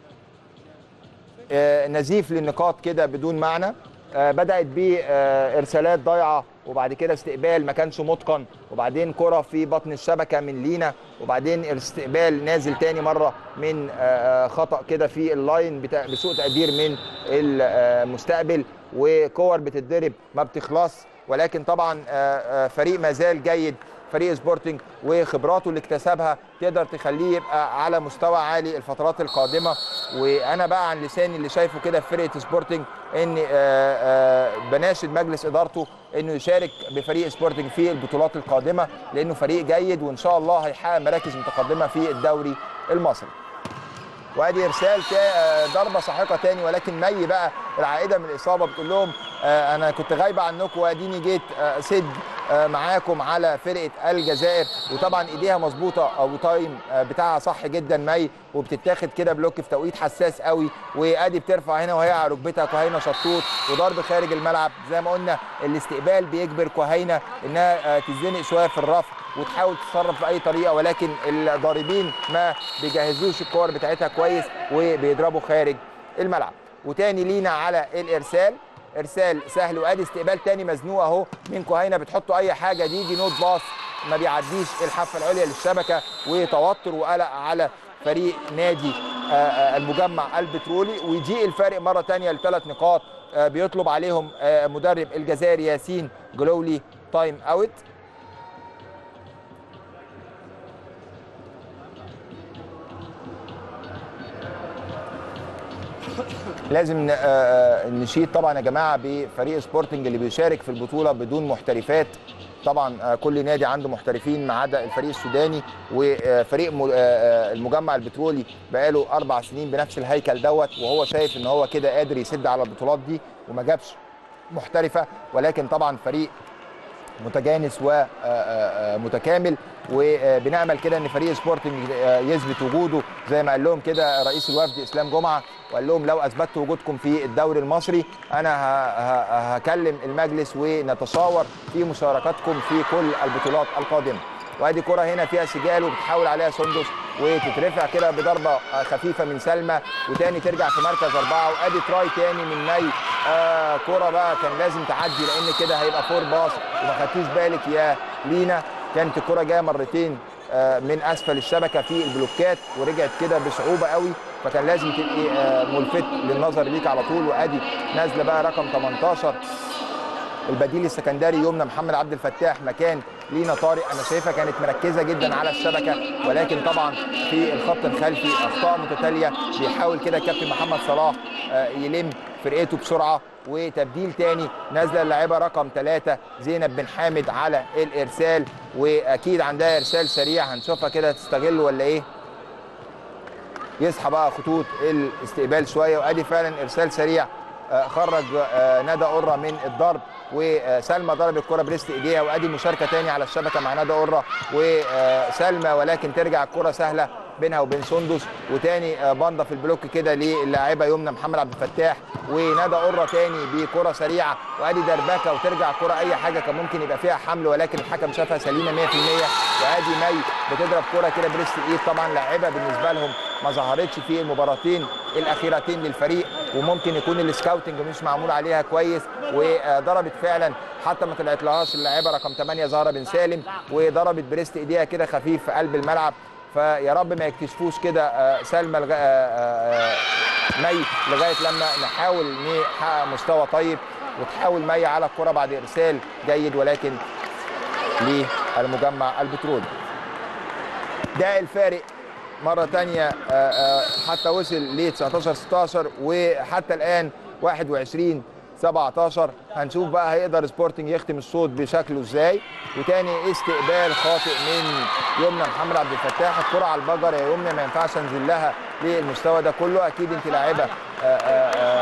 نزيف للنقاط كده بدون معنى. بدات بارسالات ضايعه، وبعد كده استقبال ما كانش متقن، وبعدين كره في بطن الشبكه من لينا، وبعدين استقبال نازل تاني مره من خطا كده في اللاين بسوء تقدير من المستقبل، وكور بتتضرب ما بتخلص. ولكن طبعا فريق ما زال جيد، فريق سبورتنج، وخبراته اللي اكتسبها تقدر تخليه يبقى على مستوى عالي الفترات القادمه. وانا بقى عن لساني اللي شايفه كده في فرقه سبورتنج ان بناشد مجلس ادارته انه يشارك بفريق سبورتنج في البطولات القادمه، لانه فريق جيد وان شاء الله هيحقق مراكز متقدمه في الدوري المصري. وادي ارسال ضربه ساحقه تاني، ولكن مي بقى العائده من الاصابه بتقول لهم انا كنت غايبه عنكم واديني جيت سد معاكم على فرقه الجزائر. وطبعا ايديها مظبوطه او تايم بتاعها صح جدا مي، وبتتاخد كده بلوك في توقيت حساس قوي. وادي بترفع هنا وهي على ركبتها كهينه شطوط، وضرب خارج الملعب. زي ما قلنا الاستقبال بيجبر كهينه انها تتزنق شويه في الرفع وتحاول تتصرف باي طريقه، ولكن الضاربين ما بيجهزوش الكور بتاعتها كويس وبيضربوا خارج الملعب. وتاني لينا على الارسال، ارسال سهل، وادي استقبال تاني مزنوق اهو من كهينه، بتحطوا اي حاجه دي نوت باص ما بيعديش الحافه العليا للشبكه، وتوتر وقلق على فريق نادي المجمع البترولي. ويجي الفارق مره ثانيه ل3 نقاط. بيطلب عليهم مدرب الجزائر ياسين جلولي تايم اوت. لازم نشيد طبعا يا جماعه بفريق سبورتنج اللي بيشارك في البطوله بدون محترفات. طبعا كل نادي عنده محترفين ما عدا الفريق السوداني، وفريق المجمع البترولي بقاله 4 سنين بنفس الهيكل دوت، وهو شايف ان هو كده قادر يسد على البطولات دي وما جابش محترفه. ولكن طبعا فريق متجانس ومتكامل، وبنأمل كده ان فريق سبورتنج يثبت وجوده زي ما قال لهم كده رئيس الوفد اسلام جمعه، وقال لهم لو اثبتوا وجودكم في الدوري المصري انا هكلم المجلس ونتشاور في مشاركتكم في كل البطولات القادمه. وادي كره هنا فيها سجال وبتحاول عليها سندس، وتترفع كده بضربه خفيفه من سلمى، وتاني ترجع في مركز 4. وادي تراي تاني من مي. كره بقى كان لازم تعدي لان كده هيبقى فور باص، وما خدتيش بالك يا لينا. كانت الكره جايه مرتين من اسفل الشبكه في البلوكات، ورجعت كده بصعوبه قوي، فكان لازم تبقي ملفت للنظر ليك على طول. وادي نازله بقى رقم 18 البديل السكندري يمنى محمد عبد الفتاح مكان لينا طارق. انا شايفها كانت مركزه جدا على الشبكه، ولكن طبعا في الخط الخلفي اخطاء متتاليه. بيحاول كده الكابتن محمد صلاح يلم فرقته بسرعه. وتبديل تاني نازله اللاعبه رقم 3 زينب بن حامد على الارسال، واكيد عندها ارسال سريع هنشوفها كده تستغل ولا ايه. يصحى بقى خطوط الاستقبال شويه، وادي فعلا ارسال سريع خرج ندى قرة من الضرب، وسلمى ضرب الكره بريست ايديها. وادي مشاركه تاني على الشبكه مع ندى قرة وسلمى، ولكن ترجع الكره سهله بينها وبين سندس. وتاني باندا في البلوك كده للاعبه يمنى محمد عبد الفتاح، وندى قرة تاني بكره سريعه. وادي دربكه وترجع كره اي حاجه كان ممكن يبقى فيها حمل، ولكن الحكم شافها سليمه 100%. وادي مي بتضرب كره كده بريست ايد. طبعا لاعبه بالنسبه لهم ما ظهرتش في المباراتين الاخيرتين للفريق، وممكن يكون السكاوتنج مش معمول عليها كويس. وضربت فعلا حتى ما طلعت لهاش اللاعبه رقم 8 زهره بن سالم، وضربت بريست ايديها كده خفيف في قلب الملعب. فيا رب ما يكتشفوش كده سلمى مي لغايه لما نحاول نحقق مستوى طيب. وتحاول مي على الكره بعد ارسال جيد، ولكن للمجمع البترولي. ده الفارق مره ثانيه حتى وصل ل 19-16، وحتى الان 21-17. هنشوف بقى هيقدر سبورتنج يختم الصوت بشكله ازاي. وتاني استقبال خاطئ من يمنى محمد عبد الفتاح. الكره على البجر يا يمنى، ما ينفعش انزل لها للمستوى ده كله. اكيد انت لاعبه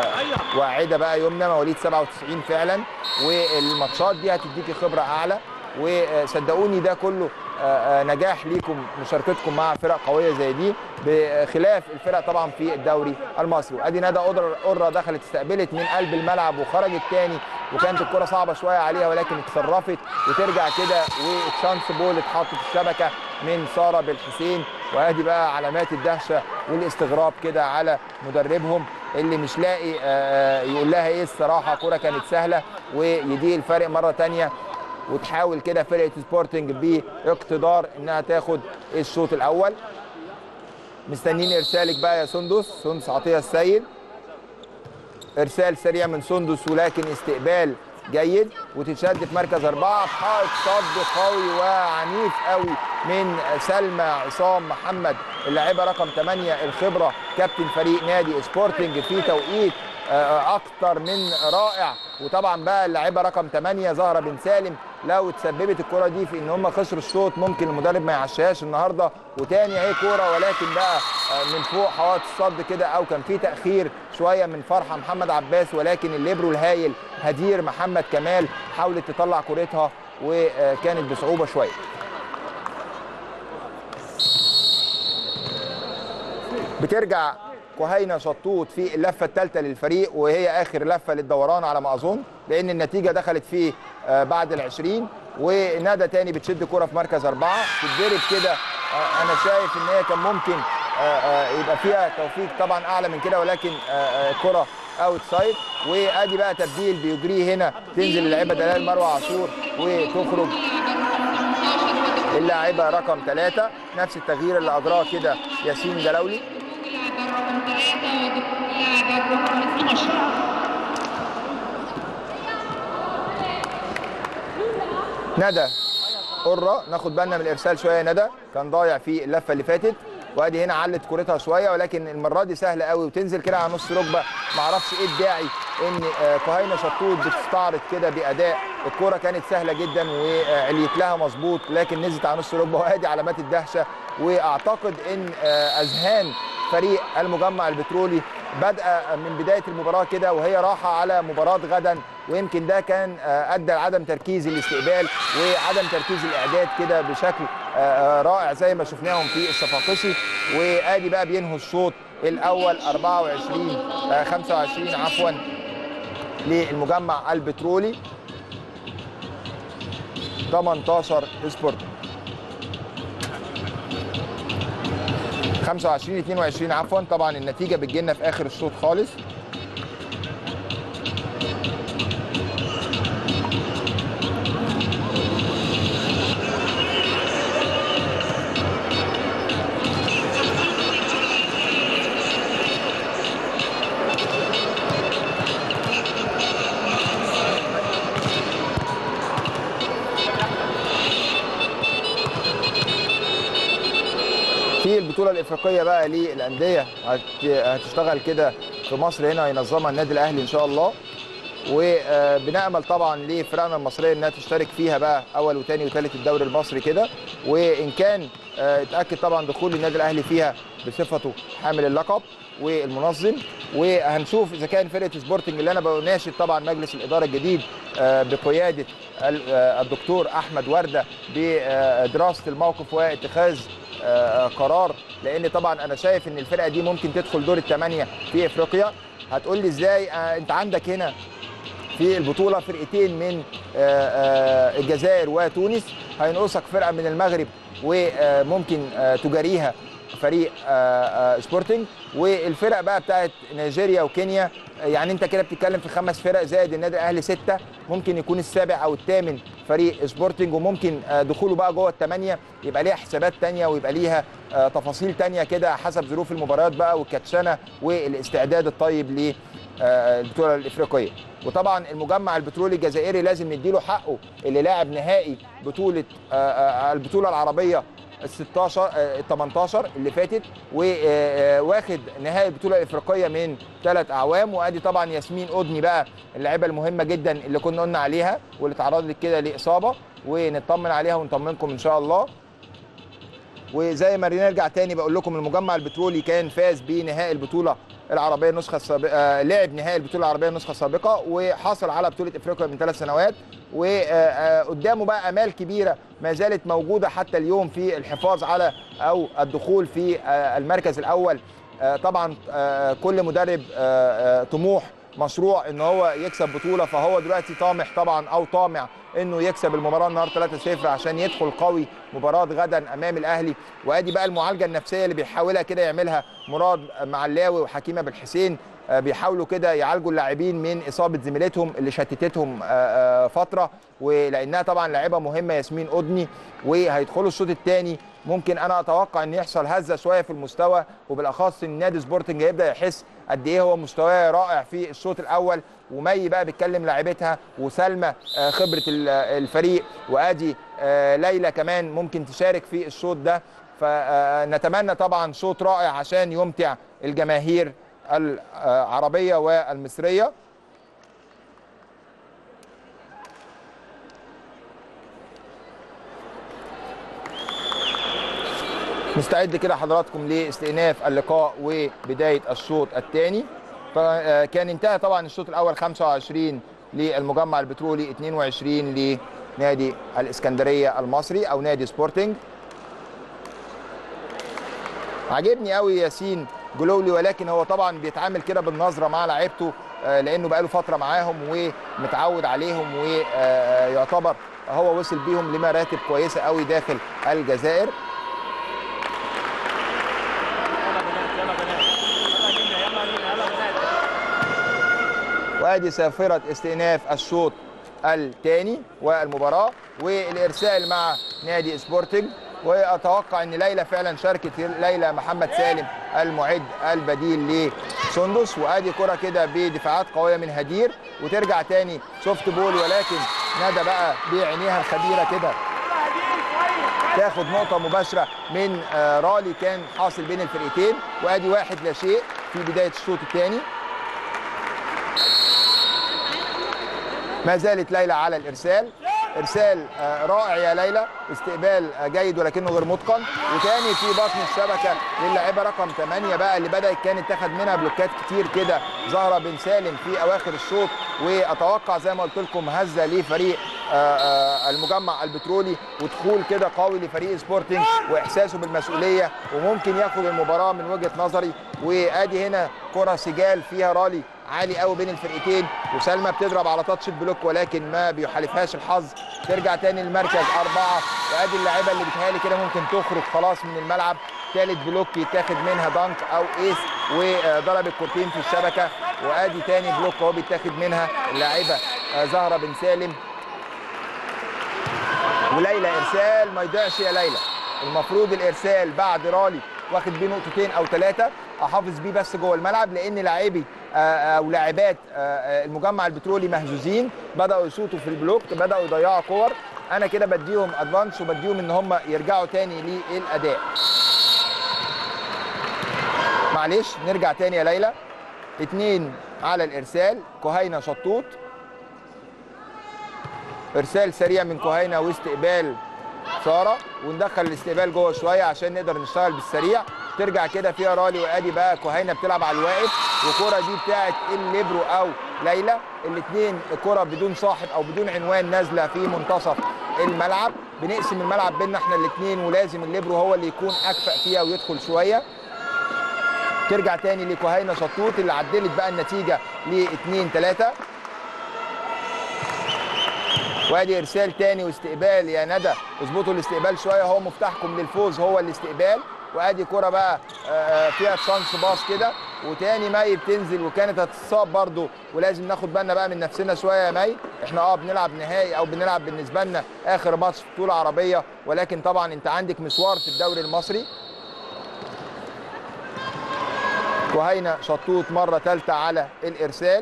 واعده بقى يمنى، مواليد 97 فعلا، والماتشات دي هتديكي خبره اعلى. وصدقوني ده كله نجاح ليكم مشاركتكم مع فرق قويه زي دي بخلاف الفرق طبعا في الدوري المصري. وادي ندى قرة دخلت استقبلت من قلب الملعب وخرجت تاني، وكانت الكره صعبه شويه عليها ولكن اتصرفت وترجع كده، والشانس بول اتحط في الشبكه من ساره بالحسين. وادي بقى علامات الدهشه والاستغراب كده على مدربهم اللي مش لاقي يقول لها ايه. الصراحه كره كانت سهله ويضيق الفرق مره ثانيه، وتحاول كده فرقه سبورتنج باقتدار انها تاخد الشوط الاول. مستنيين ارسالك بقى يا سندس عطيه السيد. ارسال سريع من سندس ولكن استقبال جيد، وتتشد في مركز 4 بحائط صد قوي وعنيف قوي من سلمى عصام محمد اللاعبه رقم 8 الخبره كابتن فريق نادي سبورتنج في توقيت اكتر من رائع. وطبعا بقى اللاعبه رقم 8 زهره بن سالم لو تسببت الكره دي في ان هم خسروا الشوط ممكن المدرب ما يعشيهاش النهارده. وتاني اهي كوره ولكن بقى من فوق حوائط الصد كده، او كان في تاخير شويه من فرحه محمد عباس، ولكن الليبرو الهايل هدير محمد كمال حاولت تطلع كورتها وكانت بصعوبه شويه. بترجع كهينة شطوط في اللفه الثالثه للفريق، وهي اخر لفه للدوران على ما اظن، لان النتيجه دخلت فيه بعد ال20. وندى تاني بتشد كره في مركز 4 تتضرب كده. انا شايف ان هي كان ممكن يبقى فيها توفيق طبعا اعلى من كده، ولكن كره اوت سايد. وادي بقى تبديل بيجريه هنا، تنزل اللاعبه دلال مروه عاشور وتخرج اللاعبه رقم 3، نفس التغيير اللي اجراه كده ياسين جلاولي. ندى قرة ناخد بالنا من الارسال شويه. ندى كان ضايع في اللفه اللي فاتت، وادي هنا علت كورتها شويه ولكن المره دي سهله قوي وتنزل كده على نص ركبه. معرفش ايه الداعي ان كهينة شطوط بتستعرض كده باداء. الكوره كانت سهله جدا وعليت لها مظبوط لكن نزلت على نص ركبه، وادي علامات الدهشه. واعتقد ان اذهان فريق المجمع البترولي بدأ من بدايه المباراه كده وهي راحه على مباراه غدا، ويمكن ده كان ادى لعدم تركيز الاستقبال وعدم تركيز الاعداد كده بشكل رائع زي ما شفناهم في الصفاقسي. وادي بقى بينهوا الشوط الاول 25 عفوا للمجمع البترولي 18 سبورت 25-22 عفوا. طبعا النتيجه بتجيلنا في اخر الشوط خالص. في البطوله الافريقيه بقى للانديه هتشتغل كده في مصر، هنا هينظمها النادي الاهلي ان شاء الله. وبنامل طبعا لفرقنا المصريه انها تشترك فيها بقى اول وثاني وثالث الدوري المصري كده، وان كان اتاكد طبعا دخول النادي الاهلي فيها بصفته حامل اللقب والمنظم. وهنشوف اذا كان فرقه سبورتنج اللي انا بناشد طبعا مجلس الاداره الجديد بقياده الدكتور احمد ورده بدراسه الموقف واتخاذ قرار، لان طبعا انا شايف ان الفرقه دي ممكن تدخل دور الثمانيه في افريقيا. هتقول لي ازاي؟ انت عندك هنا في البطوله فرقتين من الجزائر وتونس، هينقصك فرقه من المغرب وممكن تجاريها فريق سبورتنج، والفرق بقى بتاعت نيجيريا وكينيا. يعني انت كده بتتكلم في 5 فرق زائد النادي الاهلي 6، ممكن يكون السابع او الثامن فريق سبورتنج، وممكن دخوله بقى جوه الثمانيه يبقى ليها حسابات ثانيه ويبقى ليها تفاصيل ثانيه كده حسب ظروف المباريات بقى والكاتشنه والاستعداد الطيب للبطوله الافريقيه. وطبعا المجمع البترولي الجزائري لازم نديله حقه، اللي لاعب نهائي البطوله العربيه ال 18 اللي فاتت، وواخد نهائي البطوله الافريقيه من 3 اعوام. وادي طبعا ياسمين قدني بقى اللاعبه المهمه جدا اللي كنا قلنا عليها واللي اتعرضت كده لاصابه، ونطمن عليها ونطمنكم ان شاء الله. وزي ما نرجع تاني بقول لكم المجمع البترولي كان فاز بنهائي البطوله العربيه النسخه السابقه، لعب نهائي البطوله العربيه النسخه السابقه، وحصل على بطوله افريقيا من 3 سنوات، وقدامه بقى امال كبيره ما زالت موجوده حتى اليوم في الحفاظ على او الدخول في المركز الاول. طبعا كل مدرب طموح مشروع ان هو يكسب بطوله، فهو دلوقتي طامح طبعا او طامع انه يكسب المباراه النهارده 3-0 عشان يدخل قوي مباراه غدا امام الاهلي. وادي بقى المعالجه النفسيه اللي بيحاولها كده يعملها مراد معلاوي وحكيمه بالحسين، بيحاولوا كده يعالجوا اللاعبين من اصابه زميلتهم اللي شتتتهم فتره، ولانها طبعا لاعبه مهمه ياسمين قدني، وهيدخلوا الشوط الثاني. ممكن انا اتوقع ان يحصل هزه شويه في المستوى، وبالاخص ان نادي سبورتنج هيبدا يحس قد ايه هو مستواه رائع في الشوط الاول. ومي بقى بتكلم لاعبتها، وسلمى خبره الفريق، وادي ليلى كمان ممكن تشارك في الشوط ده. فنتمنى طبعا شوط رائع عشان يمتع الجماهير العربيه والمصريه. نستعد كده حضراتكم لاستئناف اللقاء وبدايه الشوط الثاني. فكان انتهى طبعا الشوط الاول 25 للمجمع البترولي، 22 لنادي الاسكندريه المصري او نادي سبورتنج. عجبني قوي ياسين جلولي، ولكن هو طبعا بيتعامل كده بالنظره مع لعيبته لانه بقاله فتره معاهم ومتعود عليهم، ويعتبر هو وصل بيهم لمراتب كويسه قوي داخل الجزائر. وادي صافره استئناف الشوط الثاني والمباراه، والارسال مع نادي سبورتنج. واتوقع ان ليلى فعلا شاركت، ليلى محمد سالم المعد البديل لسندس. وادي كره كده بدفاعات قويه من هدير، وترجع تاني سوفت بول، ولكن ندى بقى بعينيها الخبيره كده تاخد نقطه مباشره من رالي كان حاصل بين الفرقتين. وادي 1-0 في بدايه الشوط الثاني. ما زالت ليلى على الارسال، ارسال رائع يا ليلى، استقبال جيد ولكنه غير متقن. وتاني في بطن الشبكه للاعبه رقم 8 بقى اللي بدات كانت تاخد منها بلوكات كتير كده، زهره بن سالم في اواخر الشوط. واتوقع زي ما قلت لكم هزه لفريق المجمع البترولي، ودخول كده قوي لفريق سبورتنج واحساسه بالمسؤوليه، وممكن ياخد المباراه من وجهه نظري. وادي هنا كره سجال فيها رالي عالي قوي بين الفرقتين، وسلمى بتضرب على تاتش البلوك ولكن ما بيحالفهاش الحظ. ترجع تاني المركز 4، وادي اللاعيبه اللي بتهيألي كده ممكن تخرج خلاص من الملعب. ثالث بلوك يتاخد منها دانك او ايس، وضرب الكورتين في الشبكه. وادي تاني بلوك اهو بيتاخد منها اللاعبه زهره بن سالم. وليلى ارسال ما يضيعش يا ليلى، المفروض الارسال بعد رالي واخد بيه نقطتين او 3 احافظ بيه بس جوه الملعب، لان لاعبي او لاعبات المجمع البترولي مهزوزين، بداوا يشوطوا في البلوك، بداوا يضيعوا كور. انا كده بديهم ادفانس وبديهم ان هم يرجعوا تاني للاداء. معلش نرجع تاني يا ليلى. 2 على الارسال كهينه شطوط، ارسال سريع من كهينه واستقبال ساره، وندخل الاستقبال جوه شويه عشان نقدر نشتغل بالسريع. ترجع كده فيها رالي، وادي بقى كهينه بتلعب على الواقف، والكره دي بتاعت الليبرو او ليلى. الاثنين الكره بدون صاحب او بدون عنوان نازله في منتصف الملعب. بنقسم الملعب بيننا احنا الاثنين، ولازم الليبرو هو اللي يكون اكفأ فيها ويدخل شويه. ترجع تاني لكهينه شطوط اللي عدلت بقى النتيجه ل 2-3. وادي ارسال تاني واستقبال يا ندى، اظبطوا الاستقبال شويه، هو مفتاحكم للفوز هو الاستقبال. وادي كره بقى فيها تشانس باص كده، وتاني مي بتنزل وكانت هتتصاب برده، ولازم ناخد بالنا بقى من نفسنا شويه يا مي. احنا بنلعب نهائي او بنلعب بالنسبه لنا اخر ماتش في بطوله عربيه، ولكن طبعا انت عندك مشوار في الدوري المصري. كهينه شطوط مره ثالثه على الارسال،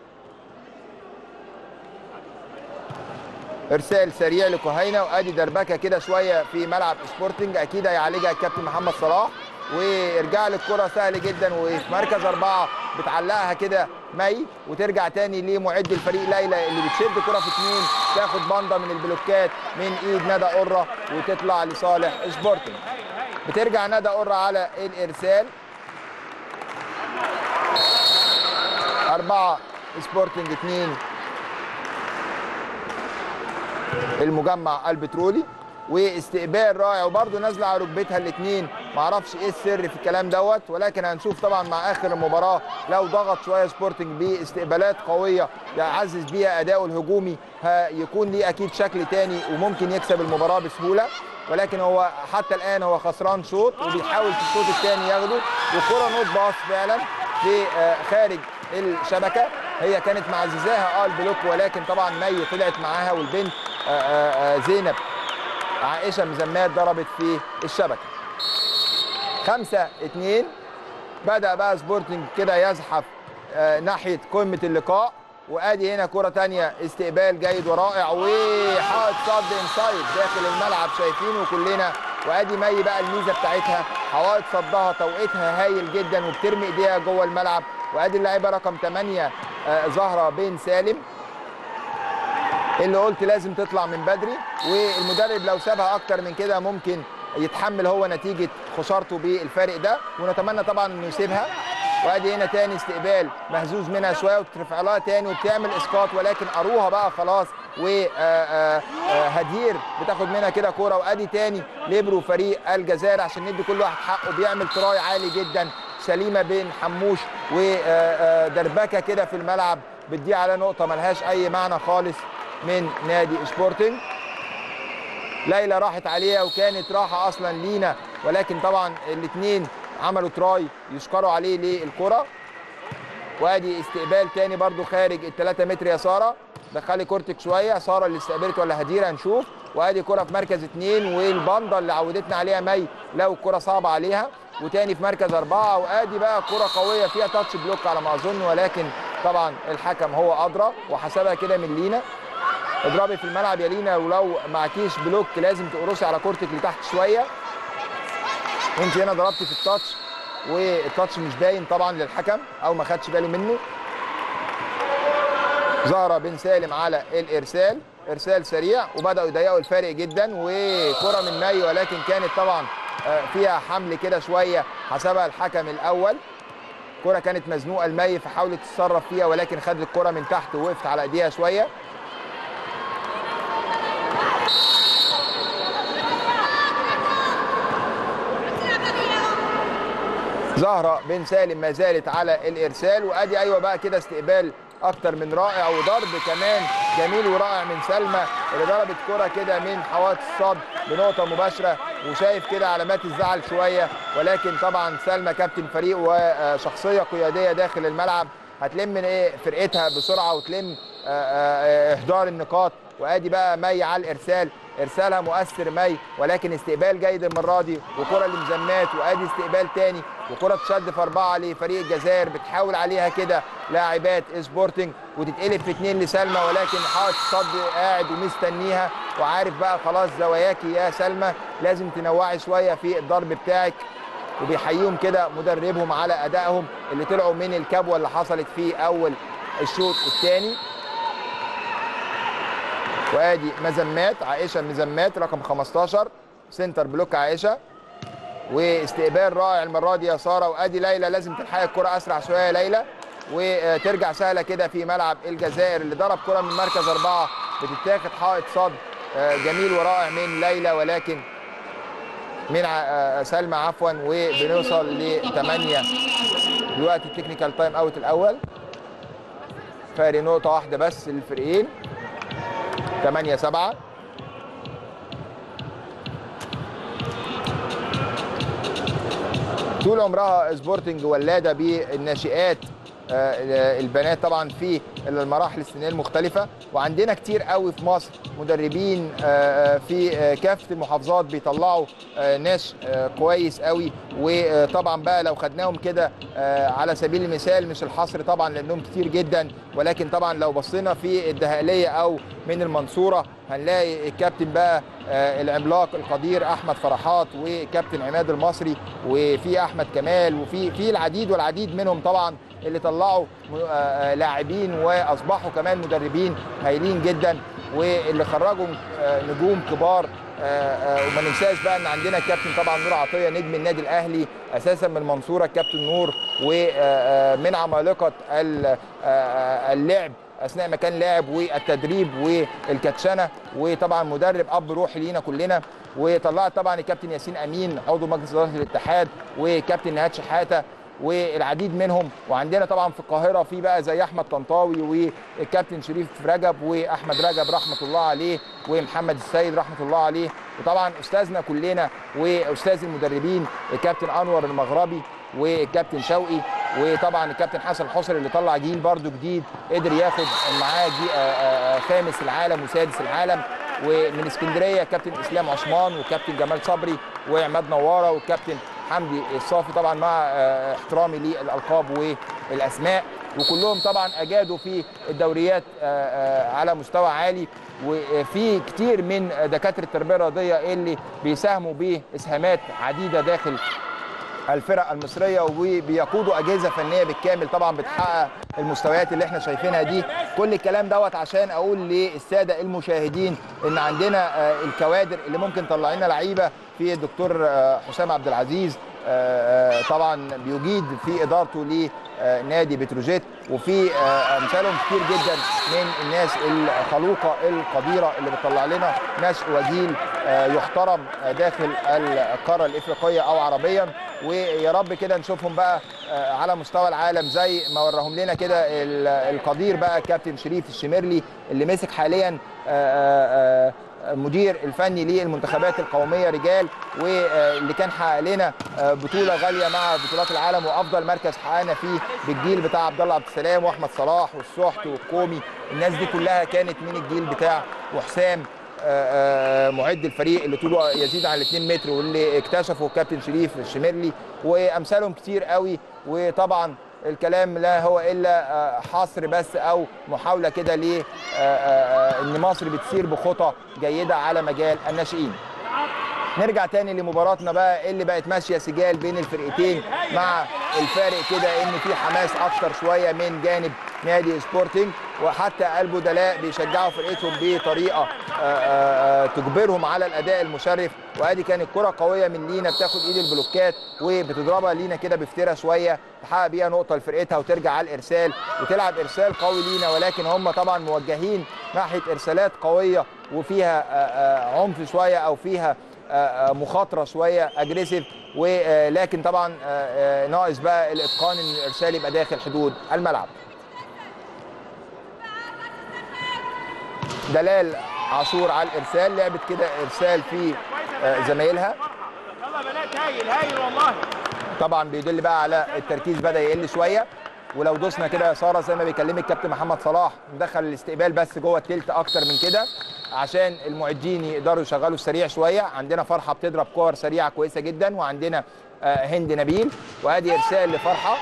ارسال سريع لكهينه. وادي دربكه كده شويه في ملعب سبورتنج، اكيد هيعالجها الكابتن محمد صلاح. وارجع للكره سهل جدا، وفي مركز 4 بتعلقها كده مي، وترجع تاني لمعد الفريق ليلى اللي بتشد كره في 2، تاخد باندا من البلوكات من ايد ندى قره وتطلع لصالح سبورتنج. بترجع ندى قره على الارسال، 4 سبورتنج 2 المجمع البترولي. واستقبال رائع وبرده نازله على ركبتها الاثنين، معرفش ايه السر في الكلام دوت، ولكن هنشوف طبعا مع اخر المباراه لو ضغط شويه سبورتنج باستقبالات قويه يعزز بيها اداؤه الهجومي هيكون ليه اكيد شكل تاني وممكن يكسب المباراه بسهوله. ولكن هو حتى الان هو خسران شوط وبيحاول في الشوط الثاني ياخده، وكره نوت باص فعلا في خارج الشبكه. هي كانت معززاها البلوك، ولكن طبعا مي طلعت معاها والبنت زينب عائشه مزمات ضربت في الشبكه. 5-2. بدا بقى سبورتنج كده يزحف ناحيه قمه اللقاء. وادي هنا كره ثانيه استقبال جيد ورائع وحائط صد انسايد داخل الملعب شايفينه كلنا. وادي مي بقى الميزه بتاعتها حوائط صدها توقيتها هايل جدا وبترمي ايديها جوه الملعب. وادي اللاعبه رقم 8 زهره بن سالم اللي قلت لازم تطلع من بدري، والمدرب لو سابها اكتر من كده ممكن يتحمل هو نتيجه خسارته بالفارق ده، ونتمنى طبعا انه يسيبها. وادي هنا تاني استقبال مهزوز منها شويه وترفع لها تاني وبتعمل اسقاط، ولكن اروها بقى خلاص وهدير بتاخد منها كده كوره. وادي تاني ليبرو فريق الجزائر عشان ندي كل واحد حقه، بيعمل تراي عالي جدا. سليمه بن حموش ودربكه كده في الملعب بتضيع على نقطه ملهاش اي معنى خالص من نادي سبورتنج. ليلى راحت عليها وكانت راحه اصلا لينا، ولكن طبعا الاثنين عملوا تراي يشكروا عليه للكره. وادي استقبال تاني برضو خارج ال3 متر يا ساره، دخلي كورتك شويه. ساره اللي استقبلت ولا هديره هنشوف. وادي كره في مركز 2 والباندا اللي عودتنا عليها مي لو الكره صعبه عليها. وتاني في مركز 4. وادي بقى كره قويه فيها تاتش بلوك على ما اظن، ولكن طبعا الحكم هو ادرى وحسبها كده من لينا. اضربي في الملعب يا لينا، ولو معكيش بلوك لازم تقرصي على كورتك لتحت شويه. وانت هنا ضربتي في التاتش والتاتش مش باين طبعا للحكم او ما خدش باله منه. زهره بن سالم على الارسال، ارسال سريع وبداوا يضيقوا الفارق جدا. وكره من مي ولكن كانت طبعا فيها حمل كده شويه حسبها الحكم الاول. كره كانت مزنوقه المي فحاولت تتصرف فيها ولكن خدت الكره من تحت ووقفت على ايديها شويه. زهره بن سالم ما زالت على الارسال. وادي ايوه بقى كده استقبال اكتر من رائع وضرب كمان جميل ورائع من سلمى اللي ضربت كره كده من حوائط الصد بنقطه مباشره. وشايف كده علامات الزعل شويه، ولكن طبعا سلمى كابتن فريق وشخصيه قياديه داخل الملعب هتلم من فرقتها بسرعه وتلم اهدار النقاط. وادي بقى مي على الارسال، ارسالها مؤثر مي ولكن استقبال جيد المره دي وكره لمزمات. وادي استقبال تاني وكره تشد في 4 لفريق الجزائر بتحاول عليها كده لاعبات سبورتنج وتتقلب في 2 لسلمى، ولكن حائط الصد قاعد ومستنيها وعارف بقى خلاص زواياكي يا سلمى لازم تنوعي شويه في الضرب بتاعك. وبيحييهم كده مدربهم على ادائهم اللي طلعوا من الكبوه اللي حصلت في اول الشوط الثاني. وادي مزمات عائشه مزمات رقم 15 سنتر بلوك عائشه واستقبال رائع المره دي يا ساره. وادي ليلى لازم تلحق الكره اسرع شويه يا ليلى وترجع سهله كده في ملعب الجزائر اللي ضرب كره من مركز 4 بتتاخد حائط صد جميل ورائع من ليلى ولكن من سلمى عفوا. وبنوصل ل 8 دلوقتي التكنيكال تايم اوت الاول، فارق نقطه واحده بس للفريقين 8-7. طول عمرها سبورتنج ولاده بالناشئات البنات طبعا في المراحل السنيه المختلفه، وعندنا كتير قوي في مصر مدربين في كافه المحافظات بيطلعوا ناس كويس قوي. وطبعا بقى لو خدناهم كده على سبيل المثال مش الحصر طبعا لانهم كتير جدا، ولكن طبعا لو بصينا في الدهاليه او من المنصوره هنلاقي الكابتن بقى العملاق القدير احمد فرحات وكابتن عماد المصري وفي احمد كمال وفي العديد والعديد منهم طبعا اللي طلعوا لاعبين واصبحوا كمان مدربين هايلين جدا، واللي خرجوا نجوم كبار. وما ننساش بقى ان عندنا الكابتن طبعا نور عطيه نجم النادي الاهلي اساسا من المنصوره، الكابتن نور، ومن عمالقه اللعب اثناء ما كان لاعب والتدريب والكاتشنه، وطبعا مدرب اب روحي لينا كلنا. وطلعت طبعا الكابتن ياسين امين عضو مجلس اداره الاتحاد، وكابتن نهاد شحاته، والعديد منهم. وعندنا طبعا في القاهره في بقى زي احمد طنطاوي والكابتن شريف رجب واحمد رجب رحمه الله عليه ومحمد السيد رحمه الله عليه، وطبعا استاذنا كلنا واستاذ المدربين الكابتن انور المغربي والكابتن شوقي، وطبعا الكابتن حسن الحصري اللي طلع جيل برده جديد قدر ياخد معاه خامس العالم وسادس العالم. ومن اسكندريه كابتن اسلام عثمان وكابتن جمال صبري وعماد نواره والكابتن حمدي الصافي، طبعا مع احترامي للالقاب والاسماء، وكلهم طبعا اجادوا في الدوريات على مستوى عالي. وفي كتير من دكاتره التربيه الرياضيه اللي بيساهموا باسهامات عديده داخل الفرق المصريه، وبيقودوا اجهزه فنيه بالكامل طبعا بتحقق المستويات اللي احنا شايفينها دي. كل الكلام دوت عشان اقول للساده المشاهدين ان عندنا الكوادر اللي ممكن تطلع لنا لعيبه. في الدكتور حسام عبد العزيز طبعا بيجيد في ادارته لنادي بتروجيت، وفي امثالهم كتير جدا من الناس الخلوقه القديره اللي بتطلع لنا نشء وجيل يحترم داخل القاره الافريقيه او عربيا. ويا رب كده نشوفهم بقى على مستوى العالم زي ما وراهم لنا كده القدير بقى كابتن شريف الشميرلي اللي مسك حاليا مدير الفني للمنتخبات القوميه رجال، واللي كان حقق لنا بطوله غاليه مع بطولات العالم، وافضل مركز حققنا فيه بالجيل بتاع عبد الله عبد السلام واحمد صلاح والسحت والكومي. الناس دي كلها كانت من الجيل بتاع وحسام معد الفريق اللي طوله يزيد عن 2 متر، واللي اكتشفه الكابتن شريف الشميرلي، وامثالهم كتير قوي. وطبعا الكلام لا هو الا حصر بس او محاوله كده ل ان مصر بتسير بخطى جيده على مجال الناشئين. نرجع تاني لمباراتنا بقى اللي بقت ماشيه سجال بين الفرقتين، مع الفارق كده ان في حماس اكتر شويه من جانب نادي سبورتنج، وحتى البدلاء بيشجعوا فرقتهم بطريقه تجبرهم على الاداء المشرف. وادي كانت كره قويه من لينا بتاخد ايد البلوكات وبتضربها لينا كده بفتره شويه تحقق بيها نقطه لفرقتها وترجع على الارسال وتلعب ارسال قوي لينا، ولكن هم طبعا موجهين ناحيه ارسالات قويه وفيها عنف شويه او فيها مخاطره شويه اجريسيف، ولكن طبعا ناقص بقى الاتقان ان الارسال يبقى داخل حدود الملعب. دلال عاشور على الارسال لعبت كده ارسال في زمايلها. يلا بنات هايل هايل والله. طبعا بيدل بقى على التركيز بدا يقل شويه، ولو دوسنا كده يا ساره زي ما بيكلمك كابتن محمد صلاح ندخل الاستقبال بس جوه التلت اكتر من كده عشان المعدين يقدروا يشغلوا السريع شويه. عندنا فرحه بتضرب كور سريعه كويسه جدا، وعندنا هند نبيل، وادي ارسال لفرحه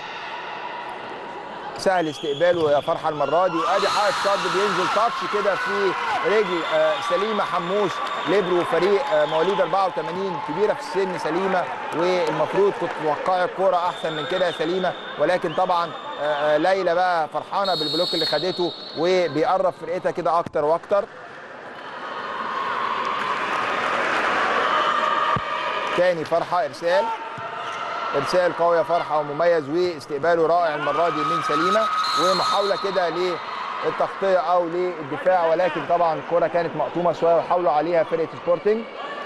سهل استقباله يا فرحه المره دي. ادي حائط صد بينزل تاتش كده في رجل سليمه حموش ليبرو فريق مواليد 84 كبيره في السن سليمه، والمفروض كنت توقعي الكوره احسن من كده يا سليمه، ولكن طبعا ليلى بقى فرحانه بالبلوك اللي خدته وبيقرب فرقتها كده اكتر واكتر. تاني فرحه ارسال قوي يا فرحه ومميز، واستقباله رائع المره دي من سليمه، ومحاوله كده للتغطيه او للدفاع، ولكن طبعا الكره كانت مقطومه شويه وحاولوا عليها فرقه سبورتنج.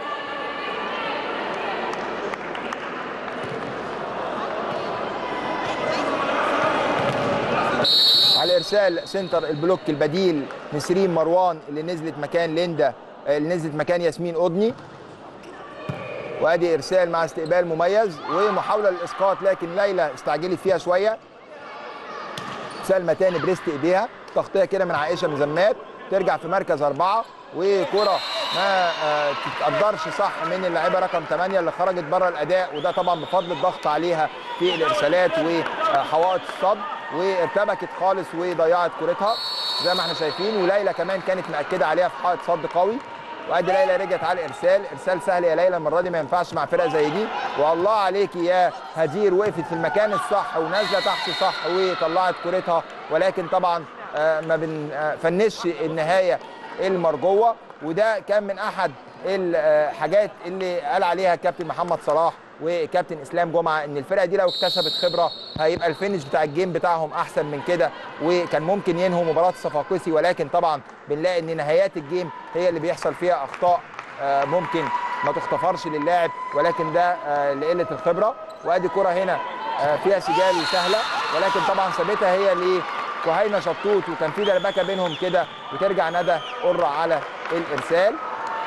على الارسال سنتر البلوك البديل نسرين مروان اللي نزلت مكان ليندا اللي نزلت مكان ياسمين قضني، وادي ارسال مع استقبال مميز ومحاوله للاسقاط، لكن ليلى استعجلت فيها شويه. سلمى تاني بريست ايديها، تغطيه كده من عائشه مزمات، ترجع في مركز 4، وكره ما تتقدرش صح من اللاعبه رقم 8 اللي خرجت بره الاداء، وده طبعا بفضل الضغط عليها في الارسالات وحوائط الصد، وارتبكت خالص وضيعت كورتها زي ما احنا شايفين. وليلى كمان كانت مأكده عليها في حائط صد قوي، وادي ليلى رجعت على الارسال. ارسال سهل يا ليلى المره دي، ما ينفعش مع فرقه زي دي، والله عليك يا هدير، وقفت في المكان الصح ونازله تحت صح وطلعت كورتها، ولكن طبعا ما بنفنش النهايه المرجوه. وده كان من احد الحاجات اللي قال عليها الكابتن محمد صلاح وكابتن اسلام جمعه، ان الفرقه دي لو اكتسبت خبره هيبقى الفينش بتاع الجيم بتاعهم احسن من كده، وكان ممكن ينهوا مباراه الصفاقسي. ولكن طبعا بنلاقي ان نهايات الجيم هي اللي بيحصل فيها اخطاء ممكن ما تغتفرش للاعب، ولكن ده لقله الخبره. وادي كره هنا فيها سجال سهله، ولكن طبعا ثابتها هي لكهينه شطوط، وكان في دربكه بينهم كده، وترجع ندى قرة على الارسال.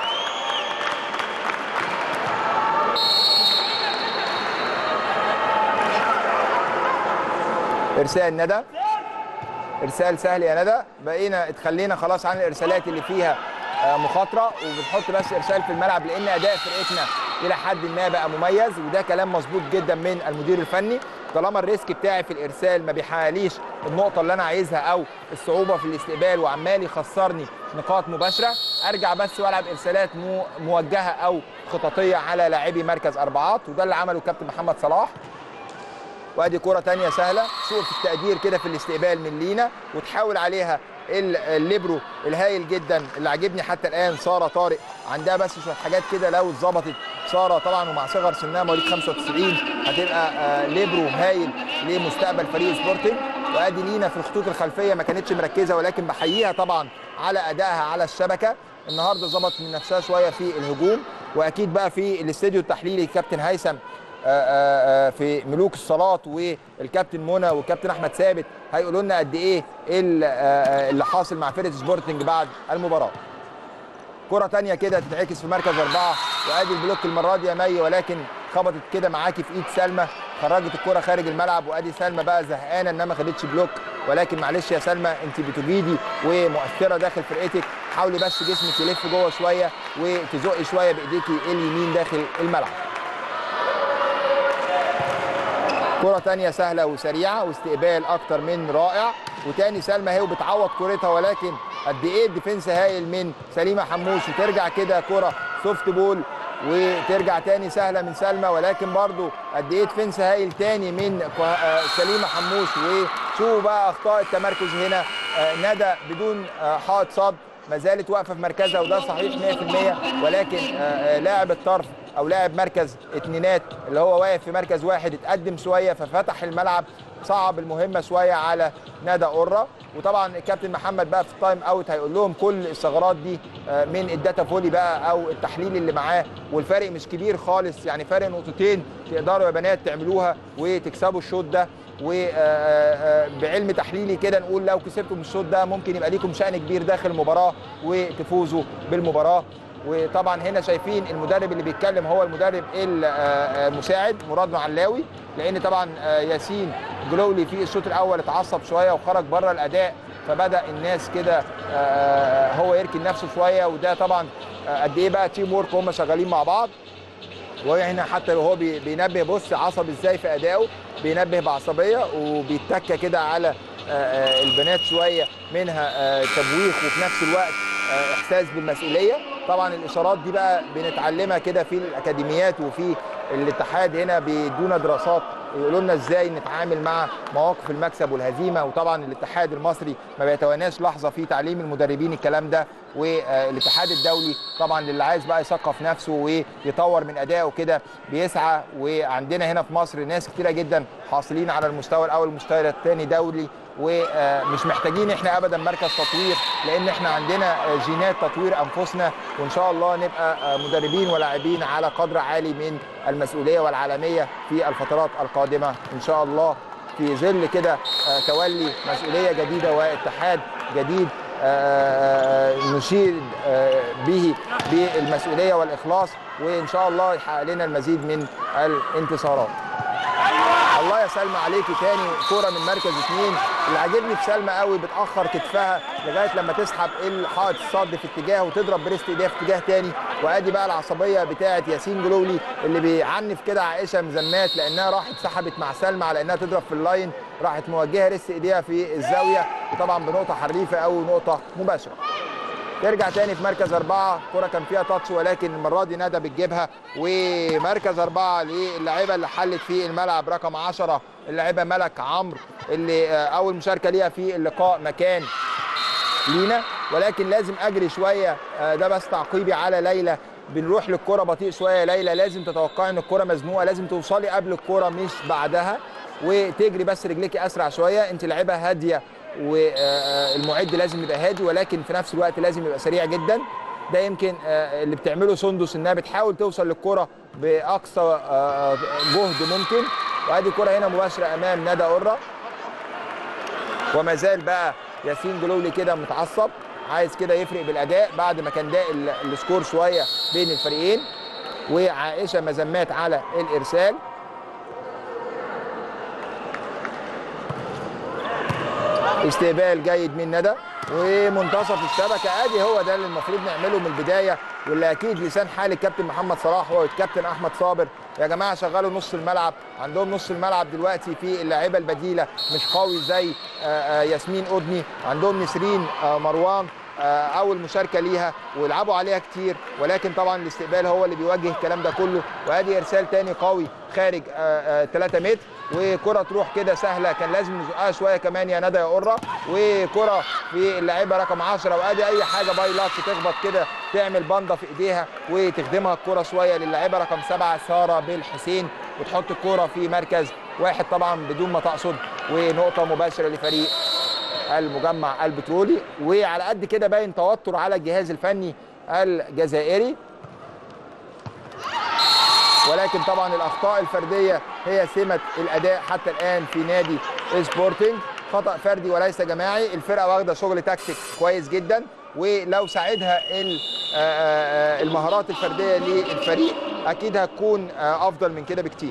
ارسال ندى، ارسال سهل يا ندى. بقينا اتخلينا خلاص عن الارسالات اللي فيها مخاطره، وبنحط بس ارسال في الملعب، لان اداء فرقتنا الى حد ما بقى مميز، وده كلام مظبوط جدا من المدير الفني. طالما الريسك بتاعي في الارسال ما بيحققليش النقطه اللي انا عايزها او الصعوبه في الاستقبال وعمال يخسرني نقاط مباشره، ارجع بس والعب ارسالات موجهه او خططيه على لاعبي مركز اربعات، وده اللي عمله الكابتن محمد صلاح. وادي كرة تانية سهلة، سوء في التقدير كده في الاستقبال من لينا، وتحاول عليها الليبرو الهايل جدا اللي عاجبني حتى الان ساره طارق. عندها بس شويه حاجات كده لو اتظبطت ساره طبعا، ومع صغر سنها مواليد 95 هتبقى ليبرو هايل لمستقبل فريق سبورتنج. وادي لينا في الخطوط الخلفيه ما كانتش مركزه، ولكن بحييها طبعا على ادائها على الشبكه النهارده، ظبطت من نفسها شويه في الهجوم. واكيد بقى في الاستوديو التحليلي الكابتن هيثم في ملوك الصالات والكابتن منى والكابتن احمد ثابت هيقولوا لنا قد ايه اللي حاصل مع فرقه سبورتنج بعد المباراه. كره ثانيه كده تتعكس في مركز 4، وادي البلوك المره دي يا مي، ولكن خبطت كده معاكي في ايد سلمى، خرجت الكره خارج الملعب. وادي سلمى بقى زهقانه انها ما خدتش بلوك، ولكن معلش يا سلمى انت بتجيدي ومؤثره داخل فرقتك، حاولي بس جسمك يلف جوه شويه وتزقي شويه بايديكي اليمين داخل الملعب. كرة تانية سهلة وسريعة واستقبال أكتر من رائع، وتاني سلمى هي وبتعوض كورتها، ولكن قد إيه الديفنس هايل من سليمة حموش، وترجع كده كرة سوفت بول وترجع تاني سهلة من سلمى، ولكن برضو قد إيه ديفنس هايل تاني من سليمة حموش. وشوفوا بقى أخطاء التمركز هنا، ندى بدون حائط صد ما زالت واقفة في مركزها، وده صحيح 100%، ولكن لاعب الطرف او لاعب مركز اتنينات اللي هو واقف في مركز واحد اتقدم شويه ففتح الملعب، صعب المهمه شويه على ندى قره. وطبعا الكابتن محمد بقى في التايم اوت هيقول لهم كل الثغرات دي من الداتا فولي بقى او التحليل اللي معاه، والفرق مش كبير خالص، يعني فرق نقطتين تقدروا يا بنات تعملوها وتكسبوا الشوط ده. وبعلم تحليلي كده نقول لو كسبتوا من الشوط ده ممكن يبقى ليكم شأن كبير داخل المباراه وتفوزوا بالمباراه. وطبعا هنا شايفين المدرب اللي بيتكلم هو المدرب المساعد مراد معلاوي، لان طبعا ياسين جلولي في الشوط الاول اتعصب شويه وخرج بره الاداء، فبدا الناس كده هو يركن نفسه شويه، وده طبعا قد ايه بقى تيم وورك هم شغالين مع بعض. وهنا حتى وهو بينبه، بص عصب ازاي في ادائه، بينبه بعصبيه وبيتكه كده على البنات شويه، منها تبويخ وفي نفس الوقت احساس بالمسؤوليه. طبعا الاشارات دي بقى بنتعلمها كده في الاكاديميات وفي الاتحاد، هنا بيدونا دراسات يقولوا لنا ازاي نتعامل مع مواقف المكسب والهزيمه. وطبعا الاتحاد المصري ما بيتواناش لحظه في تعليم المدربين الكلام ده، والاتحاد الدولي طبعا للي عايز بقى يثقف نفسه ويطور من ادائه كده بيسعى. وعندنا هنا في مصر ناس كتيره جدا حاصلين على المستوى الاول والمستوى الثاني دولي، ومش محتاجين احنا ابدا مركز تطوير، لان احنا عندنا جينات تطوير انفسنا، وان شاء الله نبقى مدربين ولاعبين على قدر عالي من المسؤوليه والعالميه في الفترات القادمه ان شاء الله، في ظل كده تولي مسؤوليه جديده واتحاد جديد نشيد به بالمسؤوليه والاخلاص، وان شاء الله يحقق لنا المزيد من الانتصارات. الله يا سلمى عليكي، تاني كوره من مركز 2. اللي عاجبني في سلمى قوي بتاخر كتفها لغايه لما تسحب الحائط الصد في اتجاه وتضرب بريست ايديها في اتجاه تاني. وادي بقى العصبيه بتاعه ياسين جلولي اللي بيعنف كده عائشه مزمات، لانها راحت سحبت مع سلمى على انها تضرب في اللاين، راحت موجهه ريست ايديها في الزاويه، وطبعا بنقطه حريفه او نقطه مباشره. ترجع تاني في مركز 4. كرة كان فيها تاتش ولكن المرة دي ندى بتجيبها. ومركز 4 للاعيبة اللي حلت في الملعب رقم 10 اللاعبة ملك عمرو اللي أول مشاركة ليها في اللقاء مكان لينا، ولكن لازم أجري شوية. ده بس تعقيبي على ليلى. بنروح للكرة بطيء شوية. ليلى لازم تتوقعي ان الكرة مزنوقة، لازم توصلي قبل الكرة مش بعدها، وتجري بس رجليكي أسرع شوية. أنت لاعبة هادية والمعد لازم يبقى هادي، ولكن في نفس الوقت لازم يبقى سريع جدا. ده يمكن اللي بتعمله سندس، انها بتحاول توصل للكرة باقصى جهد ممكن. وادي كرة هنا مباشرة امام ندى قرة. وما زال بقى ياسين جلولي كده متعصب، عايز كده يفرق بالاداء بعد ما كان ضاق السكور شوية بين الفريقين. وعائشة مزمات على الارسال. استقبال جيد من ندى ومنتصف الشبكه. ادي هو ده اللي المفروض نعمله من البدايه، واللي اكيد لسان حال الكابتن محمد صلاح والكابتن احمد صابر. يا جماعه شغلوا نص الملعب. عندهم نص الملعب دلوقتي في اللاعيبه البديله مش قوي زي ياسمين قدني. عندهم نسرين مروان اول مشاركه ليها ويلعبوا عليها كتير، ولكن طبعا الاستقبال هو اللي بيواجه الكلام ده كله. وادي ارسال تاني قوي خارج 3 متر، وكره تروح كده سهله. كان لازم نزقها شويه كمان يا ندى يا قره. وكره في اللاعيبه رقم 10. وادي اي حاجه باي لاك تخبط كده تعمل بنده في ايديها وتخدمها الكره شويه للاعيبه رقم 7 ساره بالحسين، وتحط الكره في مركز 1 طبعا بدون ما تقصد. ونقطه مباشره لفريق المجمع البترولي. وعلى قد كده باين توتر على الجهاز الفني الجزائري، ولكن طبعا الاخطاء الفرديه هي سمه الاداء حتى الان في نادي سبورتنج. خطا فردي وليس جماعي. الفرقه واخده شغل تكتيك كويس جدا، ولو ساعدها المهارات الفرديه للفريق اكيد هتكون افضل من كده بكتير.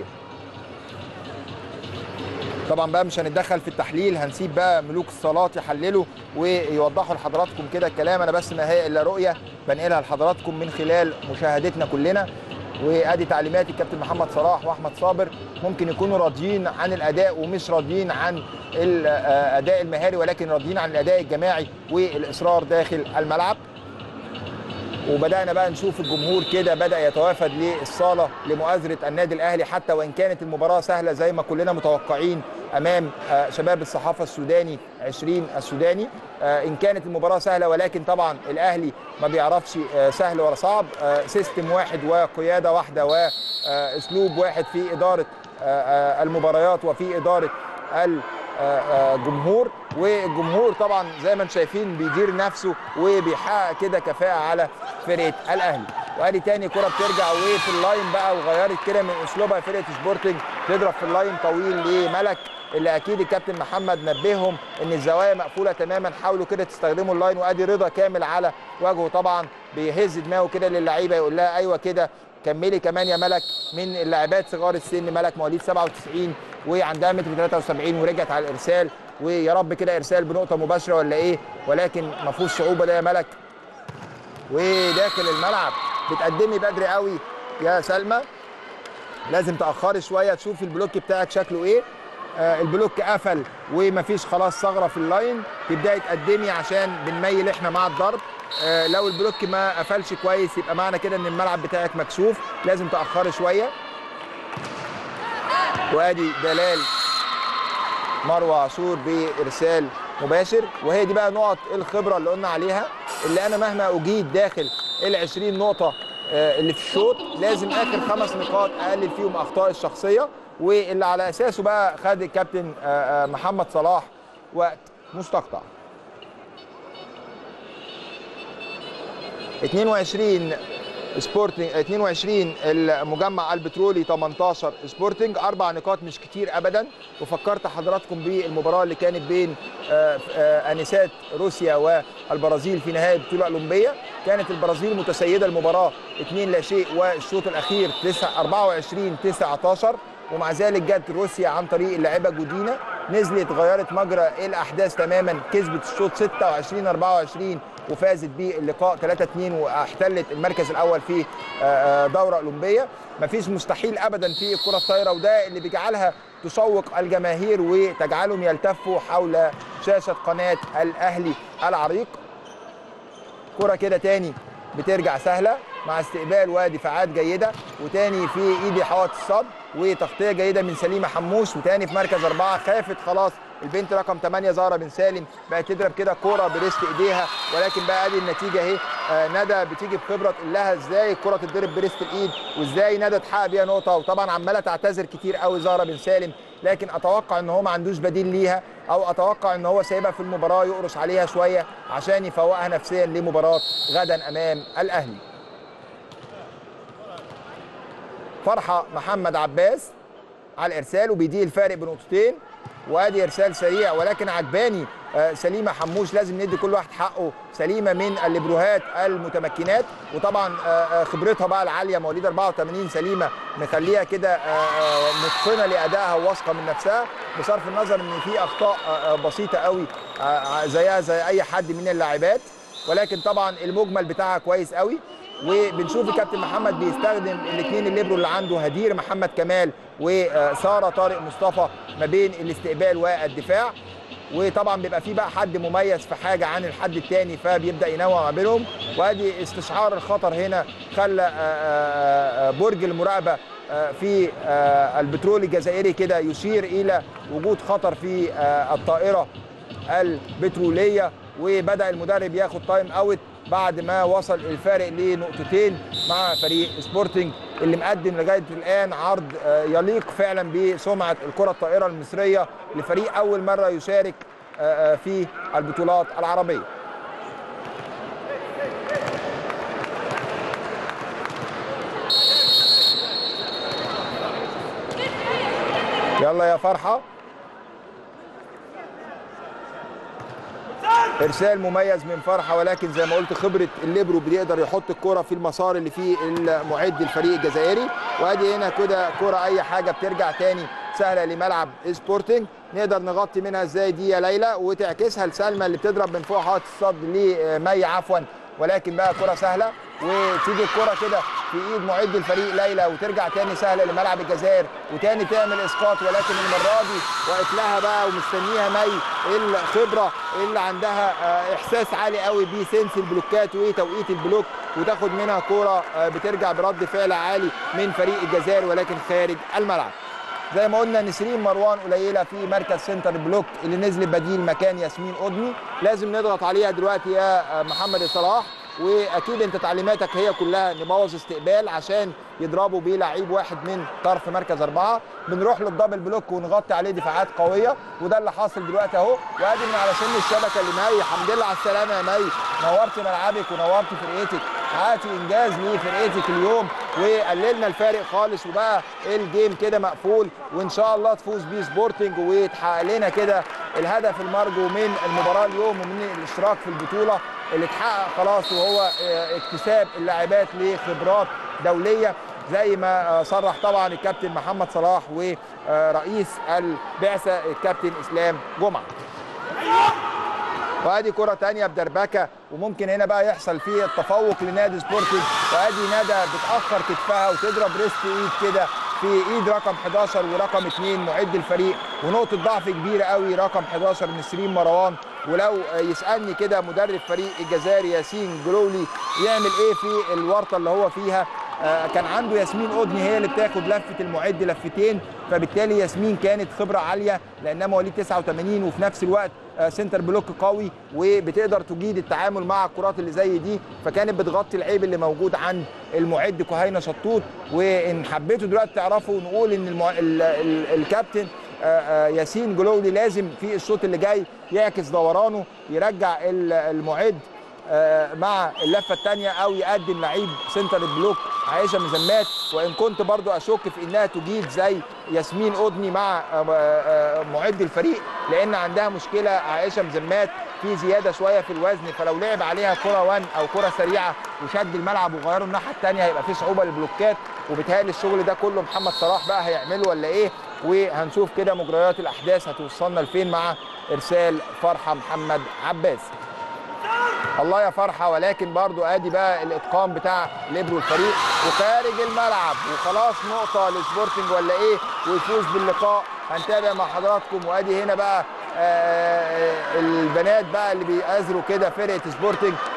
طبعا بقى مش هنتدخل في التحليل، هنسيب بقى ملوك الصالات يحللوا ويوضحوا لحضراتكم كده الكلام. انا بس ما هي الا رؤيه بنقلها لحضراتكم من خلال مشاهدتنا كلنا. وادي تعليمات الكابتن محمد صلاح واحمد صابر. ممكن يكونوا راضيين عن الاداء ومش راضيين عن الاداء المهاري، ولكن راضيين عن الاداء الجماعي والاصرار داخل الملعب. وبدانا بقى نشوف الجمهور كده بدا يتوافد للصاله لمؤازره النادي الاهلي، حتى وان كانت المباراه سهله زي ما كلنا متوقعين امام شباب الصحافه السوداني 20 السوداني. ان كانت المباراه سهله، ولكن طبعا الاهلي ما بيعرفش سهل ولا صعب. سيستم واحد وقياده واحده واسلوب واحد في اداره المباريات وفي اداره الجمهور. والجمهور طبعا زي ما انتم شايفين بيدير نفسه وبيحقق كده كفاءه على فرقه الاهلي. وادي تاني كره بترجع وفي اللاين بقى، وغيرت كده من اسلوبها فرقه سبورتنج، تضرب في اللاين طويل لملك، اللي اكيد الكابتن محمد نبههم ان الزوايا مقفوله تماما، حاولوا كده تستخدموا اللاين. وادي رضا كامل على وجهه طبعا بيهز دماغه كده للعيبه يقول لها ايوه كده كملي كمان يا ملك. من اللاعبات صغار السن ملك مواليد 97 وعندها متر 73 ورجعت على الارسال. ويا رب كده ارسال بنقطه مباشره ولا ايه، ولكن ما فيهوش صعوبه ده يا ملك. وداخل الملعب بتقدمي بدري قوي يا سلمى، لازم تاخري شويه تشوفي البلوك بتاعك شكله ايه. البلوك قفل ومفيش خلاص ثغره في اللاين، تبداي تقدمي عشان بنميل احنا مع الضرب. لو البلوك ما قفلش كويس يبقى معنى كده ان الملعب بتاعك مكشوف، لازم تاخري شويه. وادي دلال مروه عاشور بارسال مباشر. وهي دي بقى نقط الخبره اللي قلنا عليها، اللي انا مهما اجيد داخل ال20 نقطه اللي في الشوط لازم اخر 5 نقاط اقلل فيهم اخطائي الشخصيه، واللي على اساسه بقى خد الكابتن محمد صلاح وقت مستقطع. 22 سبورتنج 22 المجمع البترولي 18 سبورتنج. 4 نقاط مش كتير ابدا. وفكرت حضراتكم بالمباراه اللي كانت بين انسات روسيا والبرازيل في نهائي البطوله الاولمبيه. كانت البرازيل متسيده المباراه 2 لا شيء، والشوط الاخير 24-19، ومع ذلك جت روسيا عن طريق اللاعبه جودينا، نزلت غيرت مجرى الاحداث تماما، كسبت الشوط 26-24 وفازت باللقاء 3-2 واحتلت المركز الاول في دوره اولمبيه. مفيش مستحيل ابدا في الكره الطايره، وده اللي بيجعلها تشوق الجماهير وتجعلهم يلتفوا حول شاشه قناه الاهلي العريق. كره كده تاني بترجع سهله مع استقبال ودفاعات جيده، وتاني في ايدي حوائط الصد وتغطيه جيده من سليمه حموش، وتاني في مركز 4 خافت خلاص البنت رقم 8 زهره بن سالم بقت تضرب كده كوره بريست ايديها، ولكن بقى ادي النتيجه اهي. ندى بتيجي بخبره تقول لها ازاي الكوره تتضرب بريست الايد وازاي ندى تحقق بيها نقطه، وطبعا عماله تعتذر كتير قوي زهره بن سالم، لكن اتوقع ان هو ما عندوش بديل ليها، او اتوقع ان هو سايبها في المباراه يقرص عليها شويه عشان يفوقها نفسيا لمباراه غدا امام الاهلي. فرحه محمد عباس على الارسال وبيديه الفارق بنقطتين، وادي ارسال سريع ولكن عجباني سليمه حموش، لازم ندي كل واحد حقه. سليمه من الليبروهات المتمكنات، وطبعا خبرتها بقى العاليه، مواليد 84 سليمه مخليها كده متقنه لادائها وواثقه من نفسها، بصرف النظر ان في اخطاء بسيطه قوي زيها زي اي حد من اللاعبات، ولكن طبعا المجمل بتاعها كويس قوي. وبنشوف الكابتن محمد بيستخدم الاثنين الليبرو اللي عنده، هدير محمد كمال وساره طارق مصطفى، ما بين الاستقبال والدفاع، وطبعا بيبقى في بقى حد مميز في حاجه عن الحد الثاني فبيبدا ينوع ما بينهم. وادي استشعار الخطر هنا خلى برج المراقبه في البترول الجزائري كده يشير الى وجود خطر في الطائره البتروليه، وبدا المدرب ياخد تايم اوت بعد ما وصل الفارق لنقطتين مع فريق سبورتنج اللي مقدم لغايه الان عرض يليق فعلا بسمعه الكره الطائره المصريه لفريق اول مره يشارك في البطولات العربيه. يلا يا فرحه، ارسال مميز من فرحه، ولكن زي ما قلت خبره الليبرو بيقدر يحط الكره في المسار اللي فيه المعد الفريق الجزائري. وادي هنا كده كره اي حاجه بترجع تاني سهله لملعب سبورتنج، نقدر نغطي منها ازاي دي يا ليلى وتعكسها لسلمى اللي بتضرب من فوق حائط الصد لمي عفوا، ولكن بقى كره سهله وتيجي الكره كده في ايد معد الفريق ليلى وترجع تاني سهله لملعب الجزائر وتاني تعمل اسقاط، ولكن المره دي وقت لها بقى ومستنيها مي الخبره اللي عندها احساس عالي قوي بسنس البلوكات وتوقيت البلوك، وتاخد منها كوره بترجع برد فعل عالي من فريق الجزائر ولكن خارج الملعب. زي ما قلنا نسرين مروان قليله في مركز سنتر بلوك اللي نزل بديل مكان ياسمين قدني، لازم نضغط عليها دلوقتي يا محمد صلاح، واكيد انت تعليماتك هي كلها نبوظ استقبال عشان يضربوا بيه لعيب واحد من طرف مركز 4، بنروح للدبل بلوك ونغطي عليه دفاعات قويه، وده اللي حاصل دلوقتي اهو. وادي من على سن الشبكه لمي، الحمد لله على السلامه يا مي، نورتي ملعبك ونورتي فرقتك، حققتي انجاز لفرقتك اليوم وقللنا الفارق خالص، وبقى الجيم كده مقفول، وان شاء الله تفوز بيه سبورتنج ويتحقق لنا كده الهدف المرجو من المباراه اليوم ومن الاشتراك في البطوله اللي اتحقق خلاص، وهو اكتساب اللاعبات لخبرات دوليه زي ما صرح طبعا الكابتن محمد صلاح ورئيس البعثه الكابتن اسلام جمعه. وادي كره ثانيه بدربكه، وممكن هنا بقى يحصل فيه التفوق لنادي سبورتنج، وادي ندى بتاخر كتفها وتضرب ريست ايد كده في ايد رقم 11 ورقم 2 معد الفريق، ونقطه ضعف كبيره قوي رقم 11 نسرين مروان. ولو يسالني كده مدرب فريق الجزائري ياسين جلولي يعمل ايه في الورطه اللي هو فيها، كان عنده ياسمين قدني هي اللي بتاخد لفه المعد لفتين، فبالتالي ياسمين كانت خبره عاليه لانها مواليد 89 وفي نفس الوقت سنتر بلوك قوي وبتقدر تجيد التعامل مع الكرات اللي زي دي، فكانت بتغطي العيب اللي موجود عند المعد كهينه شطوط. وان حبيتوا دلوقتي تعرفوا نقول ان الكابتن ياسين جلولي لازم في الشوط اللي جاي يعكس دورانه، يرجع المعد مع اللفه الثانيه او يقدم لعيب سنتر البلوك عائشه مزمات، وان كنت برضو اشك في انها تجيد زي ياسمين قدني مع معد الفريق، لان عندها مشكله عائشه مزمات في زياده شويه في الوزن، فلو لعب عليها كره وان او كره سريعه وشد الملعب وغيروا الناحيه الثانيه هيبقى في صعوبه للبلوكات، وبالتالي الشغل ده كله محمد صلاح بقى هيعمله ولا ايه، وهنشوف كده مجريات الاحداث هتوصلنا لفين مع ارسال فرحه محمد عباس. الله يا فرحه، ولكن برضو ادي بقى الاتقان بتاع ليبرو الفريق وخارج الملعب، وخلاص نقطه لسبورتنج ولا ايه ويفوز باللقاء. هنتابع مع حضراتكم. وادي هنا بقى البنات بقى اللي بيأزروا كده فرقه سبورتنج،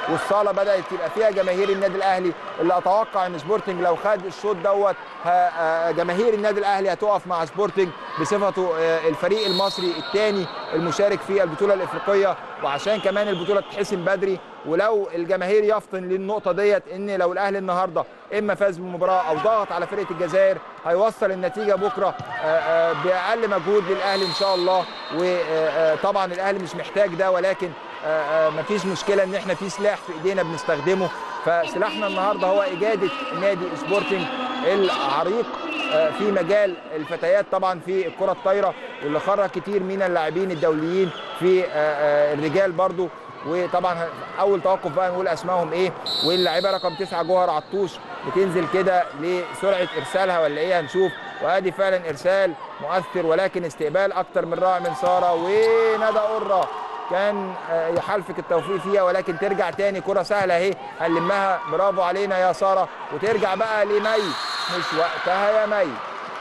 والصاله بدات تبقى فيها جماهير النادي الاهلي، اللي اتوقع ان سبورتنج لو خد الشوط دوت جماهير النادي الاهلي هتقف مع سبورتنج بصفته الفريق المصري الثاني المشارك في البطوله الافريقيه، وعشان كمان البطوله تتحسم بدري. ولو الجماهير يفطن للنقطه ديت ان لو الاهلي النهارده اما فاز بالمباراه او ضغط على فرقه الجزائر هيوصل النتيجه بكره باقل مجهود للاهلي ان شاء الله. وطبعا الاهلي مش محتاج ده، ولكن مفيش مشكله ان احنا في سلاح في ايدينا بنستخدمه. فسلاحنا النهارده هو اجاده نادي سبورتنج العريق في مجال الفتيات طبعا في الكره الطايره، واللي خرج كتير من اللاعبين الدوليين في الرجال برضو. وطبعا اول توقف بقى نقول اسمائهم ايه. واللاعبه رقم 9 جوهر عطوش بتنزل كده لسرعه ارسالها ولا ايه هنشوف. وادي فعلا ارسال مؤثر، ولكن استقبال اكتر من رائع من ساره. وندى قره كان يحالفك التوفيق فيها، ولكن ترجع تاني كره سهله اهي هنلمها. برافو علينا يا ساره. وترجع بقى لمي، مش وقتها يا مي.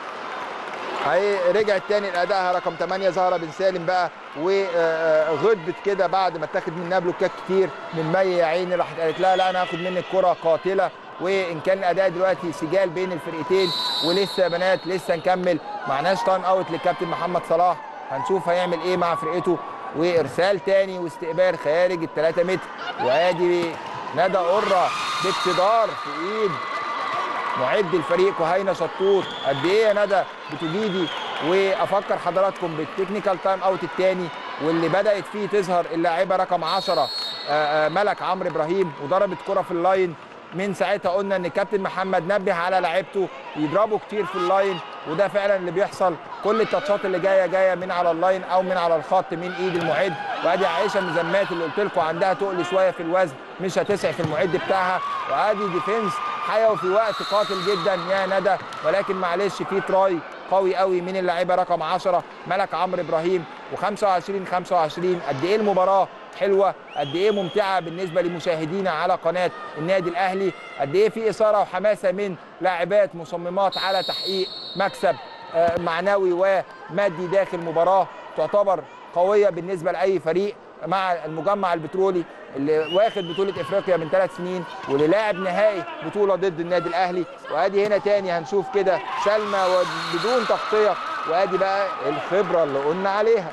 هي رجعت تاني لادائها رقم 8 زهره بن سالم بقى، وغضبت كده بعد ما اتاخد منها بلوكات كتير من مي يا عيني. راحت قالت لها لا انا هاخد منك كره قاتله. وان كان الاداء دلوقتي سجال بين الفرقتين، ولسه يا بنات لسه نكمل، معناش تايم اوت للكابتن محمد صلاح. هنشوف هيعمل ايه مع فرقته. وارسال تاني واستقبال خارج ال3 متر. وادي ندى قره باقتدار في ايد معد الفريق كهينه شطور. قد ايه يا ندى بتجيدي. وافكر حضراتكم بالتكنيكال تايم اوت الثاني واللي بدات فيه تظهر اللاعبه رقم 10 ملك عمرو ابراهيم، وضربت كره في اللاين. من ساعتها قلنا ان الكابتن محمد نبه على لاعيبته يضربوا كتير في اللاين، وده فعلا اللي بيحصل. كل التاتشات اللي جايه من على اللاين او من على الخط من ايد المعد. وادي عائشه مزمات اللي قلت لكم عندها تقل شويه في الوزن، مش هتسعف المعد بتاعها. وادي ديفنس حيوي في وقت قاتل جدا يا ندى، ولكن معلش في تراي قوي قوي من اللاعبه رقم 10 ملك عمرو ابراهيم. و25-25 قد ايه المباراه حلوه، قد ايه ممتعه بالنسبه لمشاهدينا على قناه النادي الاهلي، قد ايه في اثاره وحماسه من لاعبات مصممات على تحقيق مكسب معنوي ومادي داخل مباراه تعتبر قويه بالنسبه لاي فريق، مع المجمع البترولي اللي واخد بطوله افريقيا من 3 سنين واللي لاعب نهائي بطوله ضد النادي الاهلي. وادي هنا تاني هنشوف كده سلمى بدون تغطيه. وادي بقى الخبره اللي قلنا عليها،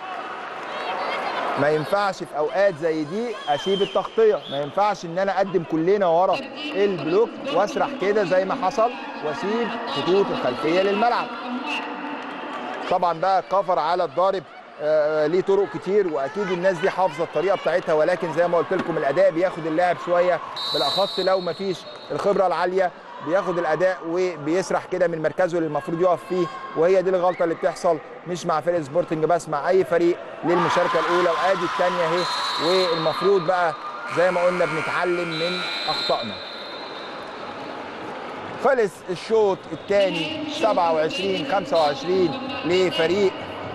ما ينفعش في اوقات زي دي اسيب التغطيه، ما ينفعش ان انا اقدم كلنا ورا البلوك واسرح كده زي ما حصل واسيب خطوط الخلفيه للملعب. طبعا بقى كفر على الضارب ليه طرق كتير، واكيد الناس دي حافظه الطريقه بتاعتها، ولكن زي ما قلت لكم الاداء بياخد اللاعب شويه، بالاخص لو ما فيش الخبره العاليه بياخد الاداء وبيسرح كده من مركزه اللي المفروض يقف فيه. وهي دي الغلطه اللي بتحصل مش مع فريق سبورتنج بس، مع اي فريق للمشاركه الاولى. وادي الثانيه اهي، والمفروض بقى زي ما قلنا بنتعلم من اخطائنا. خلص الشوط الثاني 27-25 لفريق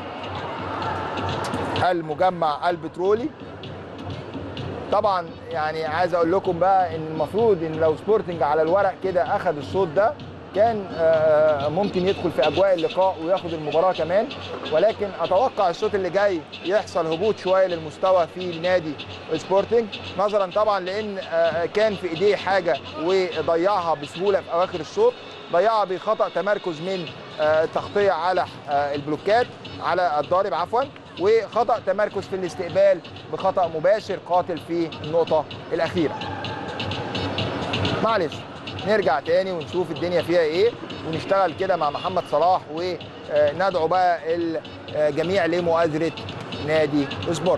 المجمع البترولي. طبعا يعني عايز اقول لكم بقى ان المفروض ان لو سبورتنج على الورق كده اخذ الشوط ده كان ممكن يدخل في اجواء اللقاء وياخد المباراه كمان، ولكن اتوقع الشوط اللي جاي يحصل هبوط شويه للمستوى في نادي سبورتنج، نظرا طبعا لان كان في ايديه حاجه وضيعها بسهوله في اواخر الشوط. ضيعها بخطا تمركز من تغطيه على البلوكات على الضارب عفوا، وخطا تمركز في الاستقبال بخطا مباشر قاتل في النقطه الاخيره. معلش نرجع تاني ونشوف الدنيا فيها ايه، ونشتغل كده مع محمد صلاح وندعو بقى الجميع لمؤازره نادي سبورت.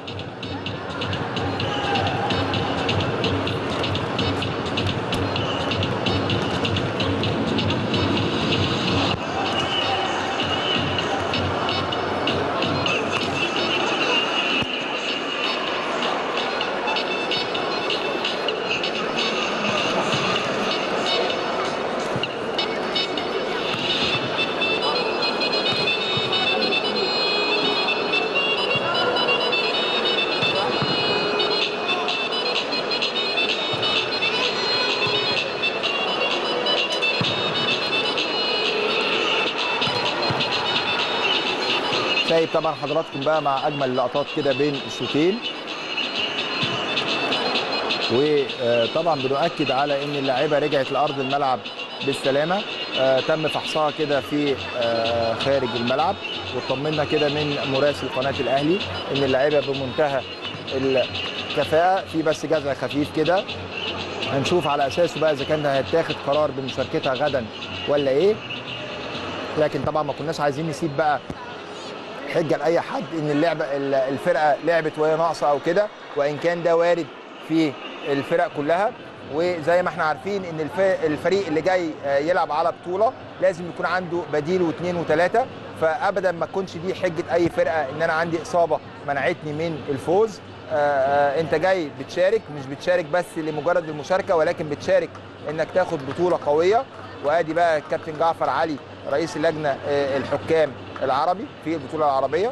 شايف طبعا حضراتكم بقى مع اجمل اللقطات كده بين الشوطين. وطبعا بنؤكد على ان اللاعبه رجعت لارض الملعب بالسلامه. تم فحصها كده في خارج الملعب، واطمنا كده من مراسل قناه الاهلي ان اللاعبه بمنتهى الكفاءه، في بس جزع خفيف كده هنشوف على اساسه بقى اذا كان هيتاخد قرار بمشاركتها غدا ولا ايه. لكن طبعا ما كناش عايزين نسيب بقى حجه لاي حد ان الفرقه لعبت وهي ناقصه او كده، وان كان ده وارد في الفرق كلها. وزي ما احنا عارفين ان الفريق اللي جاي يلعب على بطوله لازم يكون عنده بديل واثنين وثلاثه، فابدا ما تكونش دي حجه اي فرقه ان انا عندي اصابه منعتني من الفوز. انت جاي بتشارك، مش بتشارك بس لمجرد المشاركه، ولكن بتشارك انك تاخد بطوله قويه. وادي بقى الكابتن جعفر علي رئيس اللجنه الحكام العربي في البطوله العربيه،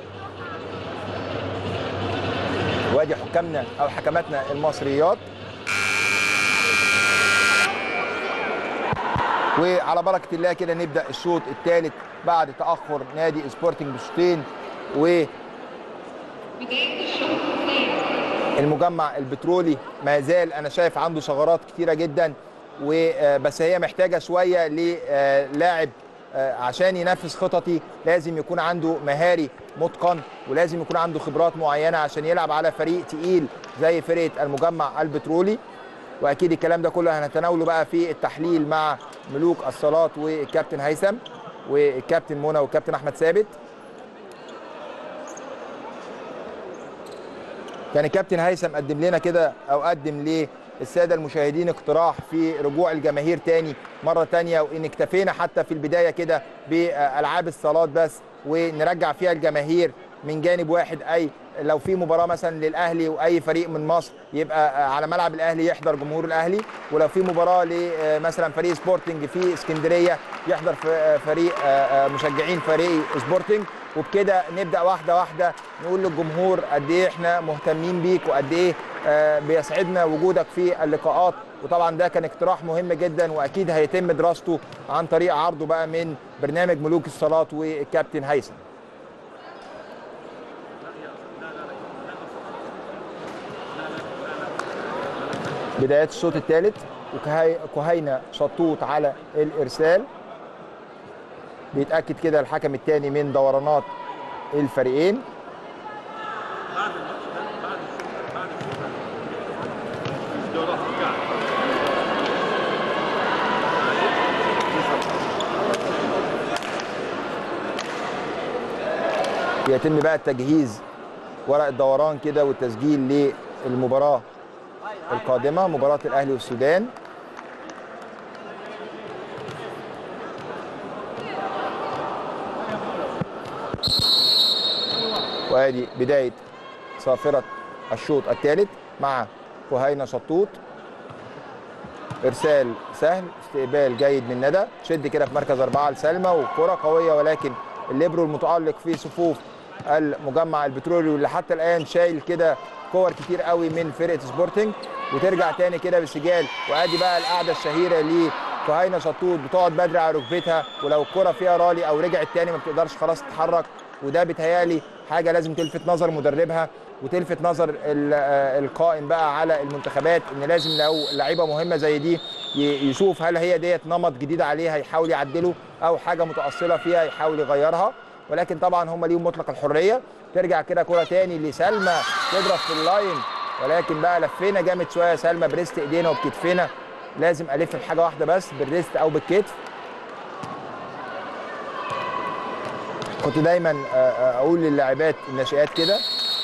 وادي حكامنا او حكماتنا المصريات. وعلى بركه الله كده نبدا الشوط الثالث بعد تاخر نادي سبورتنج بشوطين. و المجمع البترولي ما زال انا شايف عنده ثغرات كتيره جدا، وبس هي محتاجه شويه للاعب عشان ينفذ خططي. لازم يكون عنده مهاري متقن، ولازم يكون عنده خبرات معينه عشان يلعب على فريق تقيل زي فرقه المجمع البترولي. واكيد الكلام ده كله هنتناوله بقى في التحليل مع ملوك الصالات والكابتن هيثم والكابتن منى والكابتن احمد ثابت. كان الكابتن هيثم قدم لنا كده او قدم للساده المشاهدين اقتراح في رجوع الجماهير تاني مره تانيه، وان اكتفينا حتى في البدايه كده بالعاب الصالات بس، ونرجع فيها الجماهير من جانب واحد. اي لو في مباراه مثلا للاهلي واي فريق من مصر يبقى على ملعب الاهلي يحضر جمهور الاهلي، ولو في مباراه مثلا فريق سبورتنج في اسكندريه يحضر فريق مشجعين فريق سبورتنج. وبكده نبدا واحده واحده نقول للجمهور قد ايه احنا مهتمين بيك، وقد ايه بيسعدنا وجودك في اللقاءات. وطبعا ده كان اقتراح مهم جدا، واكيد هيتم دراسته عن طريق عرضه بقى من برنامج ملوك الصالات والكابتن هيثم. بداية الشوط الثالث، وكهينة شطوط على الإرسال. بيتأكد كده الحكم الثاني من دورانات الفريقين. يتم بقى التجهيز ورق الدوران كده والتسجيل للمباراة القادمة، مباراة الأهلي والسودان. وادي بداية صافرة الشوط الثالث مع كهينة شطوط. إرسال سهل، استقبال جيد من ندى، شد كده في مركز 4 لسلمى، وكرة قوية، ولكن الليبرو المتألق في صفوف المجمع البترولي واللي حتى الآن شايل كده كور كتير قوي من فرقة سبورتنج. وترجع تاني كده بسجال. وادي بقى القعدة الشهيرة لكهينة شطوط، بتقعد بدري على ركبتها، ولو الكرة فيها رالي او رجعت تاني ما بتقدرش خلاص تتحرك. وده بيتهيألي حاجة لازم تلفت نظر مدربها وتلفت نظر القائم بقى على المنتخبات، ان لازم لو لعيبة مهمة زي دي يشوف هل هي ديت نمط جديد عليها يحاول يعدله، او حاجة متأصلة فيها يحاول يغيرها. ولكن طبعا هم ليهم مطلق الحرية. ترجع كده كرة تاني لسلمى تضرب في اللاين، ولكن بقى لفينا جامد شوية سلمى بريست ايدينا وبكتفنا. لازم الف بحاجة واحدة بس، بالريست او بالكتف. كنت دايما اقول للاعبات الناشئات كده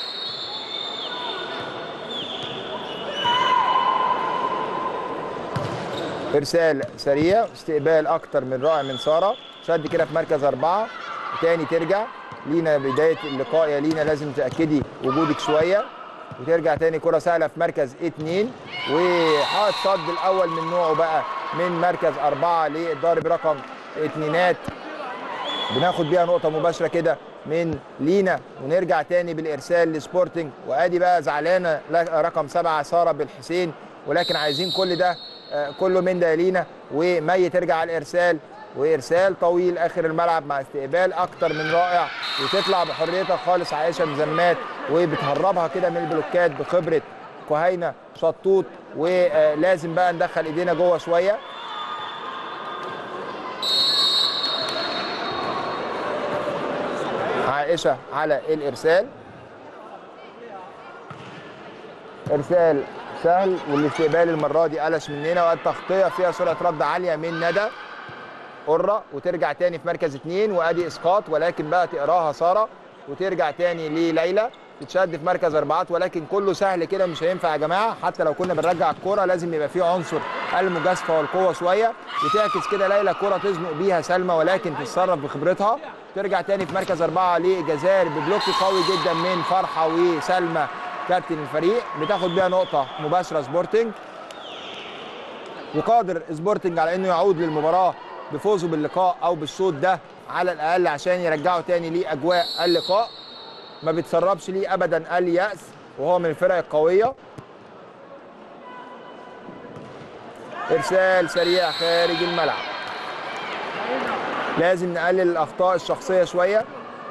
ارسال سريع، استقبال اكتر من رائع من ساره، شد كده في مركز 4 تاني. ترجع لينا بدايه اللقاء، يا لينا لازم تاكدي وجودك شويه. وترجع تاني كره سهله في مركز 2، وحائط صد الاول من نوعه بقى من مركز 4 للضارب رقم 2. بناخد بيها نقطه مباشره كده من لينا. ونرجع تاني بالارسال لسبورتنج. وادي بقى زعلانه رقم 7 ساره بالحسين، ولكن عايزين كل ده كله من ده لينا. ومي ترجع على الارسال، وارسال طويل اخر الملعب مع استقبال اكتر من رائع، وتطلع بحريتها خالص عائشه مزمات، وبتهربها كده من البلوكات بخبره كهينه شطوط، ولازم بقى ندخل ايدينا جوه شويه. عائشه على الارسال، ارسال سهل، والاستقبال المره دي قلش مننا، والتغطيه فيها سرعه رد عاليه من ندى قرة، وترجع تاني في مركز 2، وادي اسقاط، ولكن بقى تقراها ساره وترجع تاني لليلى تتشد في مركز 4. ولكن كله سهل كده مش هينفع يا جماعه، حتى لو كنا بنرجع الكوره لازم يبقى فيه عنصر المجازفه والقوه شويه، وتعكس كده ليلى كوره تزنق بيها سلمى ولكن تتصرف بخبرتها. ترجع تاني في مركز 4 لجزائر ببلوك قوي جدا من فرحه وسلمى كابتن الفريق، بتاخد بيها نقطه مباشره سبورتنج، وقادر سبورتنج على انه يعود للمباراه بفوزه باللقاء او بالشوط ده على الاقل عشان يرجعه تاني لاجواء اللقاء. ما بيتسربش ليه ابدا اليأس، وهو من الفرق القويه. ارسال سريع خارج الملعب، لازم نقلل الاخطاء الشخصيه شويه.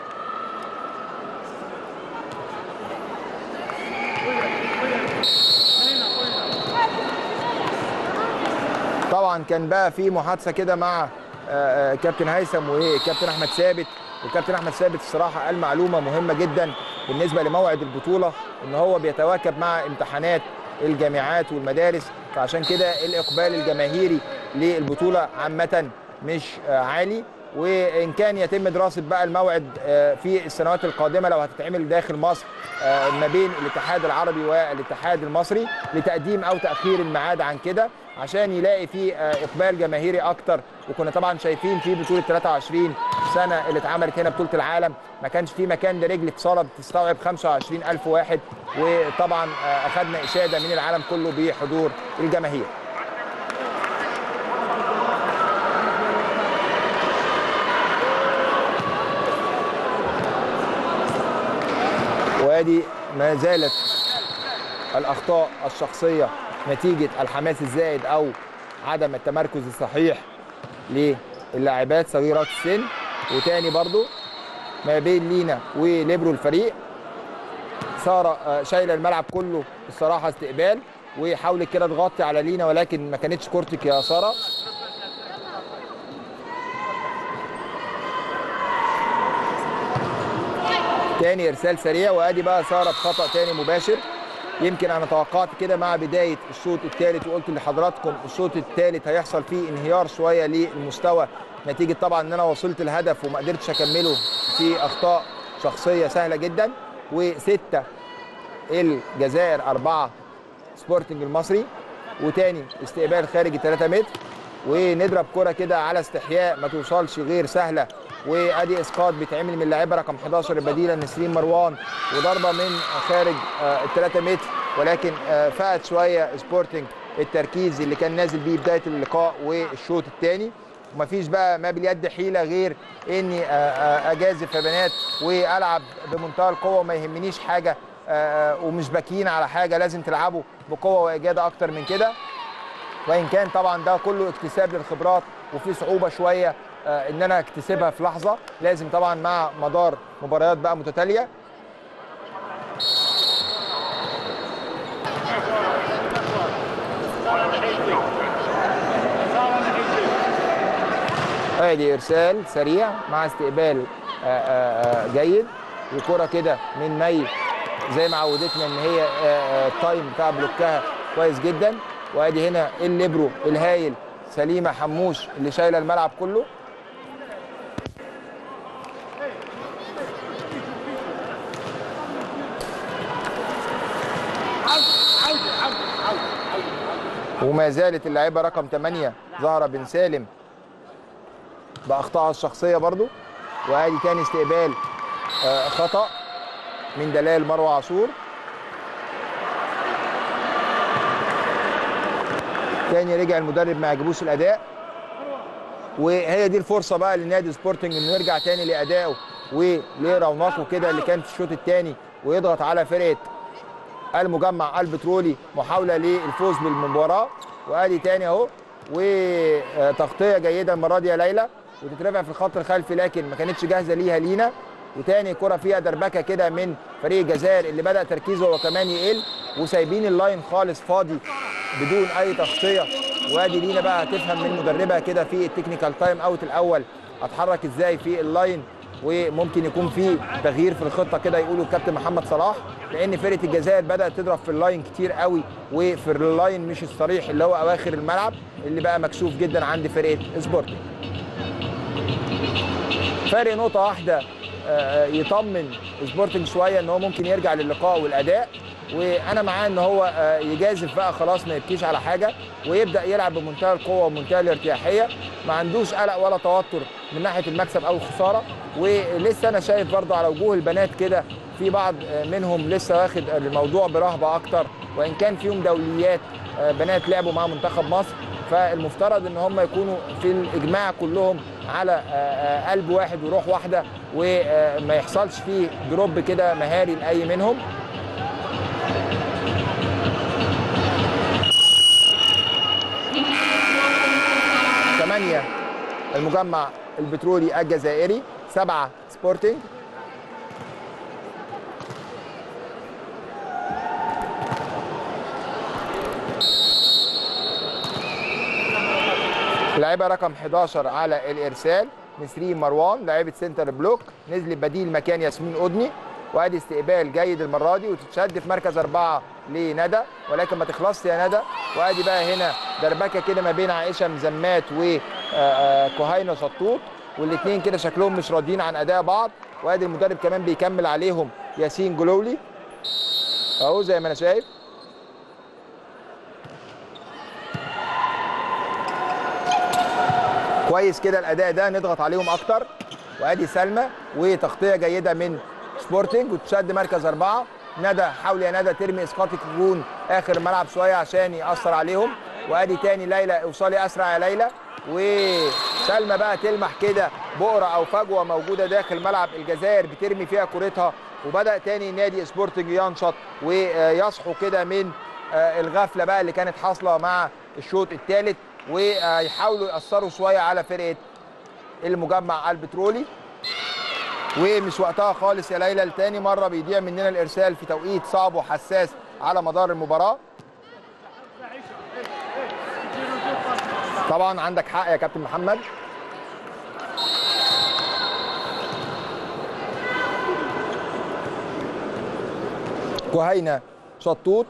طبعا كان بقى في محادثه كده مع كابتن هيثم وكابتن احمد ثابت، وكابتن احمد ثابت الصراحه قال معلومه مهمه جدا بالنسبه لموعد البطوله، ان هو بيتواكب مع امتحانات الجامعات والمدارس، فعشان كده الاقبال الجماهيري للبطوله عامه مش عالي، وان كان يتم دراسه بقى الموعد في السنوات القادمه لو هتتعمل داخل مصر ما بين الاتحاد العربي والاتحاد المصري لتقديم او تاخير الميعاد عن كده عشان يلاقي فيه اقبال جماهيري اكتر. وكنا طبعا شايفين في بطوله 23 سنه اللي اتعملت هنا بطوله العالم ما كانش في مكان لرجل في صاله بتستوعب 25,000 واحد، وطبعا اخذنا اشاده من العالم كله بحضور الجماهير. وادي ما زالت الاخطاء الشخصيه نتيجه الحماس الزائد او عدم التمركز الصحيح للاعبات صغيرات السن. وتاني برضو ما بين لينا وليبرو الفريق، ساره شايله الملعب كله الصراحه استقبال، وحاولت كده تغطي على لينا ولكن ما كانتش كورتك يا ساره. تاني ارسال سريع، وادي بقى ساره بخطا تاني مباشر. يمكن انا توقعت كده مع بدايه الشوط الثالث وقلت لحضراتكم الشوط الثالث هيحصل فيه انهيار شويه للمستوى نتيجه طبعا ان انا وصلت الهدف وما قدرتش اكمله في اخطاء شخصيه سهله جدا. وسته الجزائر 4 سبورتنج المصري، وتاني استقبال خارج 3 متر، ونضرب كره كده على استحياء ما توصلش غير سهله، وادي اسقاط بيتعمل من اللاعبه رقم 11 البديله نسرين مروان، وضربه من خارج ال3 متر، ولكن فقد شويه سبورتنج التركيز اللي كان نازل بيه بدايه اللقاء والشوط الثاني. ومفيش بقى ما باليد حيله غير اني اجازف يا بنات والعب بمنتهى القوه وما يهمنيش حاجه، ومش باكين على حاجه، لازم تلعبوا بقوه واجاده اكتر من كده. وان كان طبعا ده كله اكتساب للخبرات وفي صعوبه شويه ان انا اكتسبها في لحظه، لازم طبعا مع مدار مباريات بقى متتاليه. ادي ارسال سريع مع استقبال جيد، وكره كده من مي زي ما عودتنا ان هي التايم بتاع بلوكها كويس جدا. وادي هنا الليبرو الهايل سليمه حموش اللي شايله الملعب كله. وما زالت اللاعبه رقم 8 زهره بن سالم باخطائها الشخصيه برضو. وادي تاني استقبال خطا من دلال مروه عاشور. تاني رجع المدرب ما عجبوش الاداء، وهي دي الفرصه بقى للنادي سبورتنج انه يرجع تاني لادائه ولرونقه كده اللي كان في الشوط الثاني، ويضغط على فرقه المجمع البترولي محاوله للفوز بالمباراه. وادي تاني اهو، وتغطيه جيده المره دي يا ليلى، وتترفع في الخط الخلفي لكن ما كانتش جاهزه ليها لينا، وتاني كره فيها دربكه كده من فريق الجزائر اللي بدا تركيزه هو كمان يقل، وسايبين اللاين خالص فاضي بدون اي تغطيه. وادي لينا بقى هتفهم من مدربها كده في التكنيكال تايم اوت الاول اتحرك ازاي في اللاين، وممكن يكون في تغيير في الخطه كده يقولوا الكابتن محمد صلاح، لان فرقه الجزائر بدات تضرب في اللاين كتير قوي، وفي اللاين مش الصريح اللي هو اواخر الملعب اللي بقى مكشوف جدا عند فرقه سبورتنج. فارق نقطه واحده يطمن سبورتنج شويه ان هو ممكن يرجع للقاء والاداء، وانا معاه ان هو يجازف بقى خلاص ما يبكيش على حاجه، ويبدا يلعب بمنتهى القوه ومنتهى الارتياحيه، ما عندوش قلق ولا توتر من ناحيه المكسب او الخساره. ولسه انا شايف برضه على وجوه البنات كده في بعض منهم لسه واخد الموضوع برهبه اكتر، وان كان فيهم دوليات بنات لعبوا مع منتخب مصر، فالمفترض ان هم يكونوا في الاجماع كلهم على قلب واحد وروح واحده، وما يحصلش فيه دروب كده مهاري لاي منهم. المجمع البترولي الجزائري، 7 سبورتنج. لاعبة رقم 11 على الارسال نسرين مروان، لاعبة سنتر بلوك، نزلت بديل مكان ياسمين قدني. وادي استقبال جيد المره دي، وتتشد في مركز 4 لندى، ولكن ما تخلصش يا ندى. وادي بقى هنا دربكه كده ما بين عائشه مزمات وكهينه شطوط، والاثنين كده شكلهم مش راضيين عن اداء بعض. وادي المدرب كمان بيكمل عليهم ياسين جلولي اهو زي ما انا شايف. كويس كده الاداء ده، نضغط عليهم اكتر. وادي سلمى وتغطيه جيده من سبورتنج، وتشد مركز 4. ندى حاول يا ندى ترمي اسقاطك جون اخر الملعب شويه عشان ياثر عليهم. وادي تاني ليلى، اوصلي اسرع يا ليلى. وسلمى بقى تلمح كده بؤره او فجوه موجوده داخل ملعب الجزائر بترمي فيها كورتها. وبدا تاني نادي سبورتنج ينشط ويصحوا كده من الغفله بقى اللي كانت حاصله مع الشوط الثالث، ويحاولوا ياثروا شويه على فرقه المجمع البترولي. ومش وقتها خالص يا ليلى، لتاني مره بيضيع مننا الارسال في توقيت صعب وحساس على مدار المباراه. طبعا عندك حق يا كابتن محمد. كهينه شطوط،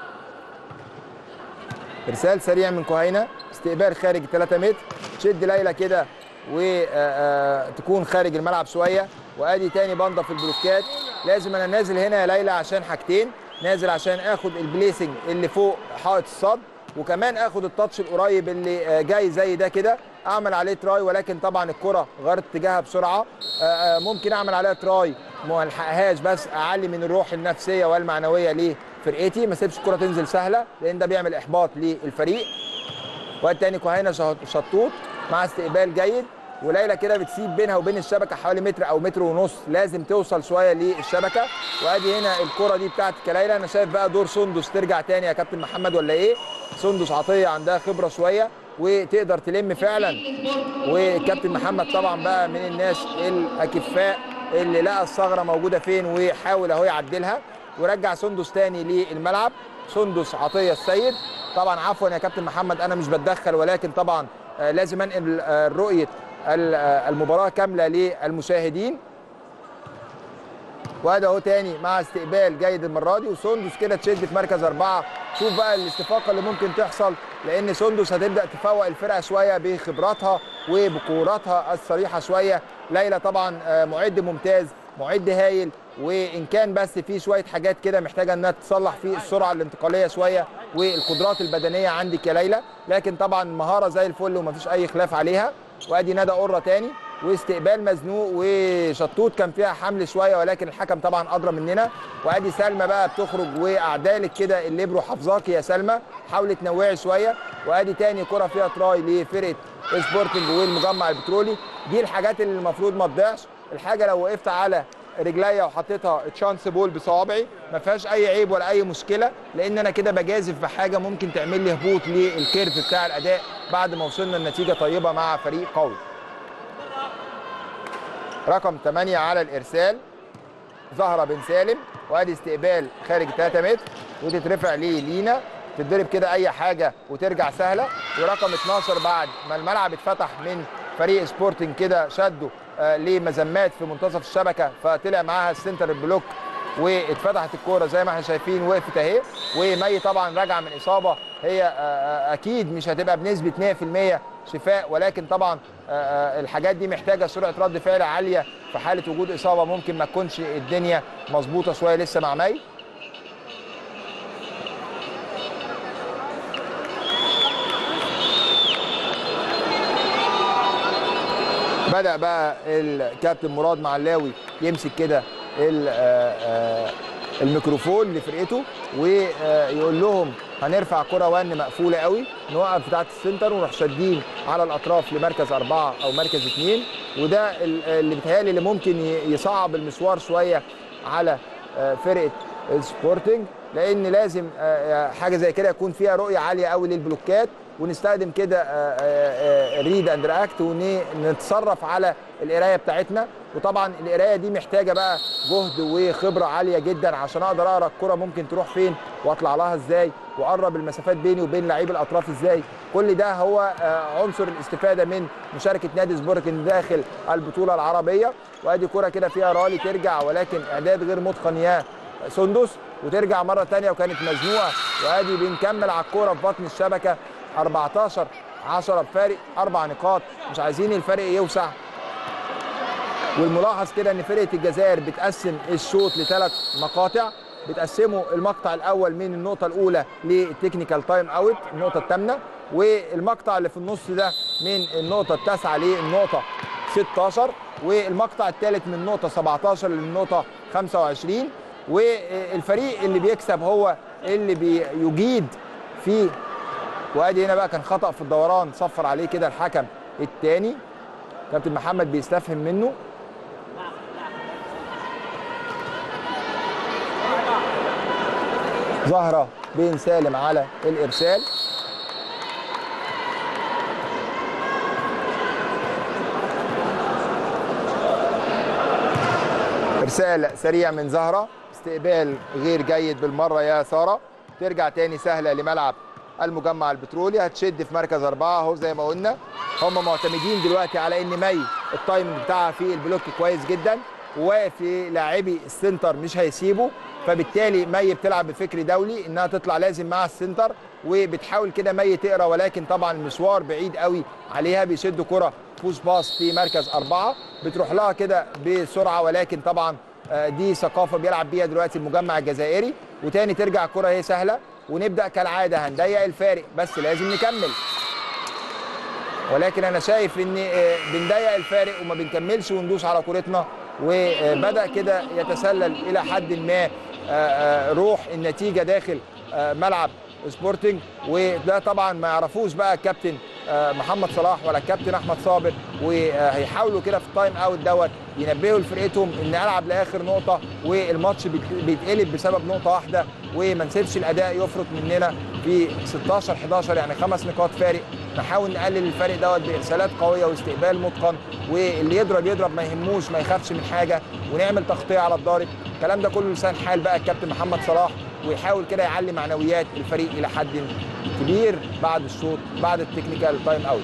ارسال سريع من كهينه، استقبال خارج 3 متر، تشد ليلى كده وتكون خارج الملعب شويه. وادي تاني بنضه في البلوكات. لازم انا نازل هنا يا ليلى عشان حاجتين، نازل عشان اخد البليسنج اللي فوق حائط الصد، وكمان اخد التاتش القريب اللي جاي زي ده كده اعمل عليه تراي. ولكن طبعا الكره غيرت اتجاهها بسرعه، ممكن اعمل عليها تراي ما الحقهاش، بس اعلي من الروح النفسيه والمعنويه لفرقتي، ما اسيبش الكره تنزل سهله لان ده بيعمل احباط للفريق. والتاني كهينه شطوط مع استقبال جيد، وليلى كده بتسيب بينها وبين الشبكه حوالي متر او متر ونص، لازم توصل شويه للشبكه. وادي هنا الكره دي بتاعتك يا ليلى. انا شايف بقى دور سندس ترجع تاني يا كابتن محمد ولا ايه؟ سندس عطيه عندها خبره شويه وتقدر تلم فعلا، والكابتن محمد طبعا بقى من الناس الاكفاء اللي لقى الثغره موجوده فين ويحاول اهو يعدلها ورجع سندس تاني للملعب. سندس عطيه السيد. طبعا عفوا يا كابتن محمد انا مش بتدخل، ولكن طبعا لازم انقل رؤيه المباراه كامله للمشاهدين. وادي اهو تاني مع استقبال جيد المره دي، وسندس كده تشد في مركز 4. شوف بقى الاستفاقه اللي ممكن تحصل، لان سندس هتبدا تفوق الفرقه شويه بخبراتها وبكوراتها الصريحه شويه. ليلى طبعا معد ممتاز، معد هايل، وان كان بس في شويه حاجات كده محتاجه انها تصلح في السرعه الانتقاليه شويه والقدرات البدنيه عندك يا ليلى، لكن طبعا مهاره زي الفل ومفيش اي خلاف عليها. وادي ندى قره تاني واستقبال مزنوق، وشطوط كان فيها حمل شويه ولكن الحكم طبعا ادرى مننا. وادي سلمى بقى بتخرج واعدالك كده الليبرو حافظاكي يا سلمى، حاولي تنوعي شويه. وادي تاني كره فيها تراي لفرقه سبورتنج والمجمع البترولي. دي الحاجات اللي المفروض ما تضيعش. الحاجه لو وقفت على رجليا وحطيتها تشانس بول بصوابعي ما فيهاش اي عيب ولا اي مشكله، لان انا كده بجازف بحاجه ممكن تعمل لي هبوط للكيرف بتاع الاداء بعد ما وصلنا لنتيجه طيبه مع فريق قوي. رقم 8 على الارسال زهره بن سالم، وادي استقبال خارج 3 متر وتترفع لينا، تتضرب كده اي حاجه وترجع سهله. ورقم 12 بعد ما الملعب اتفتح من فريق سبورتنج كده شده لمزمات في منتصف الشبكه، فطلع معاها السنتر البلوك واتفتحت الكوره زي ما احنا شايفين، وقفت اهي. ومي طبعا راجعه من اصابه، هي اكيد مش هتبقى بنسبه 100% شفاء، ولكن طبعا الحاجات دي محتاجه سرعه رد فعل عاليه في حاله وجود اصابه، ممكن ما تكونش الدنيا مظبوطه شويه لسه مع مي. بدأ بقى الكابتن مراد معلاوي يمسك كده الميكروفون لفرقته ويقول لهم هنرفع كرة ون مقفولة قوي، نوقف بتاعة السنتر ونروح شادين على الأطراف لمركز 4 أو مركز 2. وده اللي بيتهيألي اللي ممكن يصعب المشوار شوية على فرقة سبورتنج، لأن لازم حاجة زي كده يكون فيها رؤية عالية قوي للبلوكات، ونستخدم كده ريد اند رياكت ونتصرف على القرايه بتاعتنا. وطبعا القرايه دي محتاجه بقى جهد وخبره عاليه جدا عشان اقدر اقرا الكره ممكن تروح فين واطلع لها ازاي، واقرب المسافات بيني وبين لعيب الاطراف ازاي. كل ده هو عنصر الاستفاده من مشاركه نادي سبورتنج داخل البطوله العربيه. وادي كره كده فيها رالي ترجع، ولكن اعداد غير متقن يا سندس، وترجع مره ثانيه وكانت مزنوقه. وادي بنكمل على الكوره في بطن الشبكه 14-10 بفارق 4 نقاط، مش عايزين الفرق يوسع. والملاحظ كده ان فرقه الجزائر بتقسم الشوط ل3 مقاطع، بتقسموا المقطع الاول من النقطه الاولى للتكنيكال تايم اوت النقطه الثامنه، والمقطع اللي في النص ده من النقطه التاسعه للنقطه 16، والمقطع الثالث من النقطه 17 للنقطه 25. والفريق اللي بيكسب هو اللي بيجيد فيه. وادي هنا بقى كان خطأ في الدوران صفر عليه كده الحكم الثاني، كابتن محمد بيستفهم منه. زهرة بن سالم على الارسال، ارسال سريع من زهرة، استقبال غير جيد بالمره يا ساره، ترجع تاني سهله لملعب المجمع البترولي، هتشد في مركز 4 اهو زي ما قلنا. هم معتمدين دلوقتي على ان مي التايمنج بتاعها في البلوك كويس جدا، وواقف لاعبي السنتر مش هيسيبه، فبالتالي مي بتلعب بفكر دولي انها تطلع لازم مع السنتر، وبتحاول كده مي تقرا، ولكن طبعا المشوار بعيد قوي عليها. بيشدوا كره بوش باص في مركز 4 بتروح لها كده بسرعه، ولكن طبعا دي ثقافه بيلعب بيها دلوقتي المجمع الجزائري. وتاني ترجع الكره هي سهله، ونبدا كالعاده هنضيق الفارق بس لازم نكمل. ولكن انا شايف ان بنضيق الفارق وما بنكملش وندوس على كورتنا، وبدا كده يتسلل الى حد ما روح النتيجه داخل ملعب سبورتنج. وده طبعا ما يعرفوش بقى الكابتن محمد صلاح ولا الكابتن احمد صابر، وهيحاولوا كده في التايم اوت دوت ينبهوا لفرقتهم ان العب لاخر نقطه، والماتش بيتقلب بسبب نقطه واحده، وما نسيبش الاداء يفرط مننا في 16-11 يعني 5 نقاط فارق. نحاول نقلل الفارق دوت بارسالات قويه واستقبال متقن، واللي يضرب ما يهموش، ما يخافش من حاجه، ونعمل تغطيه على الضارب. الكلام ده كله لسان حال بقى الكابتن محمد صلاح، ويحاول كده يعلي معنويات الفريق الى حد كبير بعد الشوط بعد التكنيكال تايم اوت.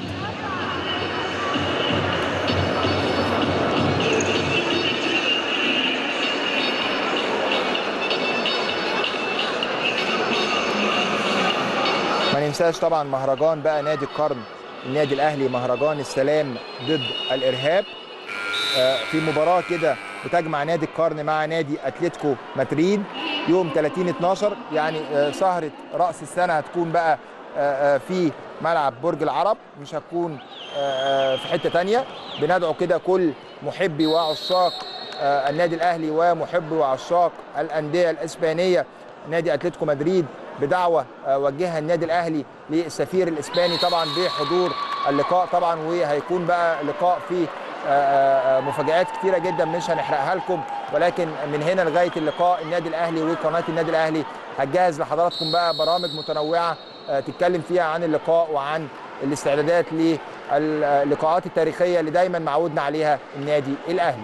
ما ننساش طبعا مهرجان بقى نادي القرن النادي الاهلي، مهرجان السلام ضد الارهاب، في مباراه كده بتجمع نادي القرن مع نادي اتلتيكو مدريد يوم 30/12، يعني سهره راس السنه هتكون بقى في ملعب برج العرب، مش هتكون في حته ثانيه. بندعو كده كل محبي وعشاق النادي الاهلي ومحبي وعشاق الانديه الاسبانيه نادي اتلتيكو مدريد بدعوه وجهها النادي الاهلي للسفير الاسباني طبعا بحضور اللقاء طبعا، وهيكون بقى لقاء فيه مفاجآت كتيره جدا مش هنحرقها لكم، ولكن من هنا لغايه اللقاء النادي الاهلي وقناه النادي الاهلي هتجهز لحضراتكم بقى برامج متنوعه تتكلم فيها عن اللقاء وعن الاستعدادات اللقاءات التاريخيه اللي دايما معودنا عليها النادي الاهلي.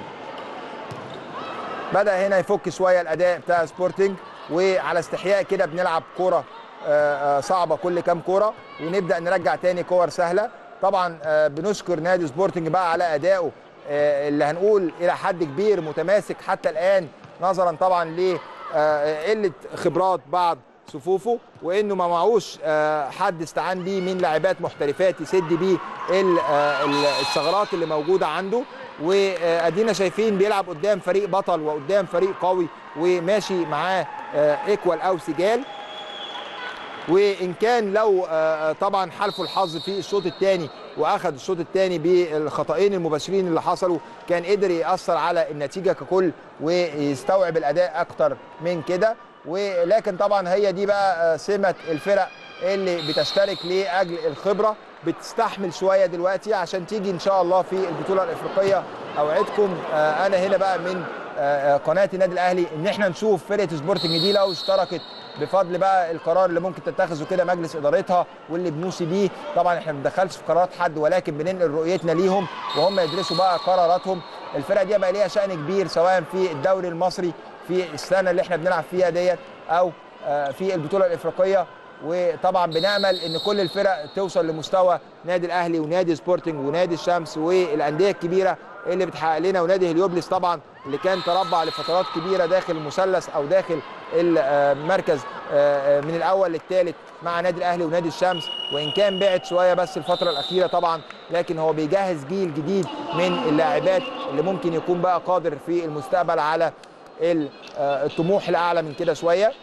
بدأ هنا يفك شويه الاداء بتاع سبورتنج، وعلى استحياء كده بنلعب كوره صعبه كل كام كوره ونبدا نرجع تاني كور سهله. طبعا بنشكر نادي سبورتنج بقى على ادائه اللي هنقول الى حد كبير متماسك حتى الان، نظرا طبعا لقله خبرات بعض صفوفه، وانه ما معهوش حد استعان بيه من لاعبات محترفات يسد بيه الثغرات اللي موجوده عنده. وادينا شايفين بيلعب قدام فريق بطل وقدام فريق قوي وماشي معاه ايكوال او سجال. وان كان لو طبعا حالفه الحظ في الشوط الثاني واخذ الشوط الثاني بالخطأين المباشرين اللي حصلوا، كان قدر يأثر على النتيجه ككل ويستوعب الاداء اكتر من كده. ولكن طبعا هي دي بقى سمه الفرق اللي بتشترك لاجل الخبره، بتستحمل شويه دلوقتي عشان تيجي ان شاء الله في البطوله الافريقيه. اوعدكم انا هنا بقى من قناه النادي الاهلي ان احنا نشوف فرقه سبورتنج دي لو اشتركت بفضل بقى القرار اللي ممكن تتخذه كده مجلس ادارتها واللي بنوصي بيه. طبعا احنا ما بندخلش في قرارات حد، ولكن بننقل رؤيتنا ليهم وهم يدرسوا بقى قراراتهم. الفرقه دي بقى ليها شأن كبير سواء في الدوري المصري في السنه اللي احنا بنلعب فيها ديت او في البطوله الافريقيه. وطبعا بنامل ان كل الفرق توصل لمستوى نادي الاهلي ونادي سبورتنج ونادي الشمس والانديه الكبيره اللي بتحقق لنا، ونادي هليوبلس طبعا اللي كان تربع لفترات كبيره داخل المثلث او داخل المركز من الاول للثالث مع نادي الاهلي ونادي الشمس، وان كان بعد شويه بس الفتره الاخيره طبعا، لكن هو بيجهز جيل جديد من اللاعبات اللي ممكن يكون بقى قادر في المستقبل على الطموح الاعلى من كده شويه.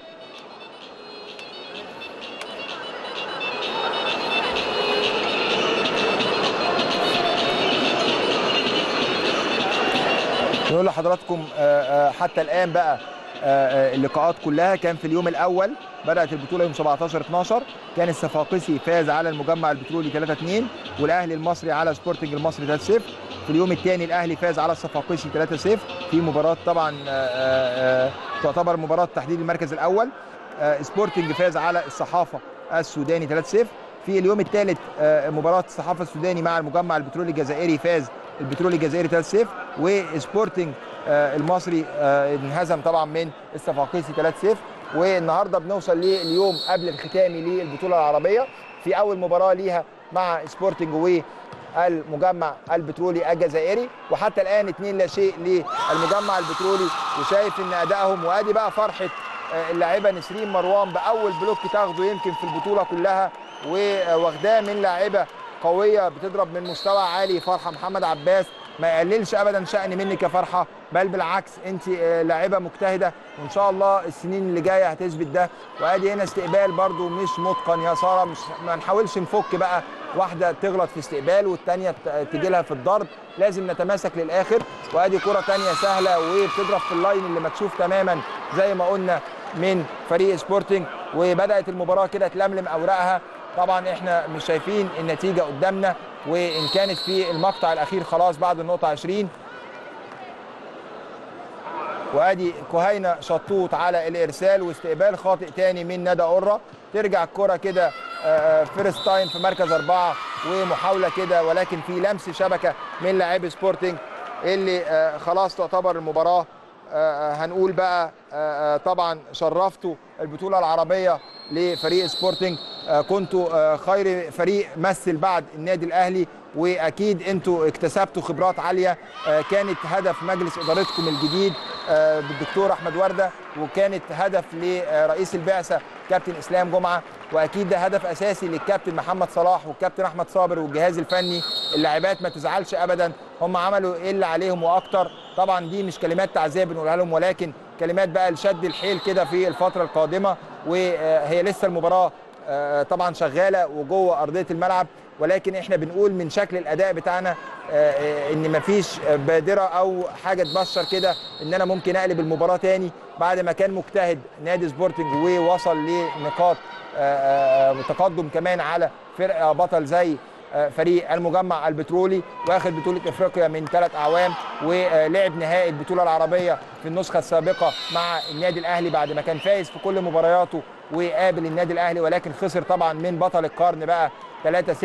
نقول لحضراتكم حتى الان بقى اللقاءات كلها كان في اليوم الاول بدات البطوله يوم 17/12 كان الصفاقسي فاز على المجمع البترولي 3-2 والاهلي المصري على سبورتنج المصري 3-0. في اليوم الثاني الاهلي فاز على الصفاقسي 3-0 في مباراه طبعا تعتبر مباراه تحديد المركز الاول. سبورتنج فاز على الصحافه السوداني 3-0. في اليوم الثالث مباراه الصحافه السوداني مع المجمع البترولي الجزائري فاز البترولي الجزائري 3-0. وسبورتنج المصري انهزم طبعا من الصفاقسي 3-0. والنهارده بنوصل لليوم قبل الختامي للبطوله العربيه في اول مباراه ليها مع سبورتنج والمجمع البترولي الجزائري، وحتى الان 2-0 للمجمع البترولي. وشايف ان ادائهم وادي بقى فرحه اللاعبه نسرين مروان باول بلوك تاخده يمكن في البطوله كلها، واخداه من لاعبه قويه بتضرب من مستوى عالي. فرحه محمد عباس ما يقللش ابدا شأن منك يا فرحه، بل بالعكس انت لاعبه مجتهده وان شاء الله السنين اللي جايه هتثبت ده. وادي هنا استقبال برده مش متقن يا ساره، مش ما نحاولش نفك بقى واحده تغلط في استقبال والثانيه تجي لها في الضرب، لازم نتماسك للاخر. وادي كره ثانيه سهله وبتضرب في اللاين اللي مكشوف تماما زي ما قلنا من فريق سبورتنج. وبدات المباراه كده تلملم اوراقها. طبعا احنا مش شايفين النتيجه قدامنا، وان كانت في المقطع الاخير خلاص بعد النقطه 20. وادي كهينه شطوط على الارسال واستقبال خاطئ ثاني من ندى قره. ترجع الكره كده فيرست تايم في مركز 4 ومحاوله كده، ولكن في لمس شبكه من لاعبي سبورتنج اللي خلاص تعتبر المباراه هنقول بقى طبعا شرفتوا البطوله العربيه لفريق سبورتنج. كنتوا خير فريق مثل بعد النادي الاهلي، واكيد انتوا اكتسبتوا خبرات عاليه. كانت هدف مجلس ادارتكم الجديد بالدكتور احمد ورده، وكانت هدف لرئيس البعثه كابتن اسلام جمعه، واكيد ده هدف اساسي للكابتن محمد صلاح والكابتن احمد صابر والجهاز الفني. اللاعبات ما تزعلش ابدا، هم عملوا اللي عليهم واكتر. طبعا دي مش كلمات تعزيه بنقولها لهم، ولكن كلمات بقى لشد الحيل كده في الفتره القادمه. وهي لسه المباراه طبعا شغاله وجوه ارضيه الملعب، ولكن احنا بنقول من شكل الاداء بتاعنا ان مفيش بادره او حاجه تبشر كده ان انا ممكن اقلب المباراه تاني بعد ما كان مجتهد نادي سبورتنج ووصل لنقاط تقدم كمان على فرقه بطل زي فريق المجمع البترولي، واخد بطوله افريقيا من 3 اعوام، ولعب نهائي البطوله العربيه في النسخه السابقه مع النادي الاهلي بعد ما كان فايز في كل مبارياته وقابل النادي الاهلي، ولكن خسر طبعا من بطل القرن بقى 3-0.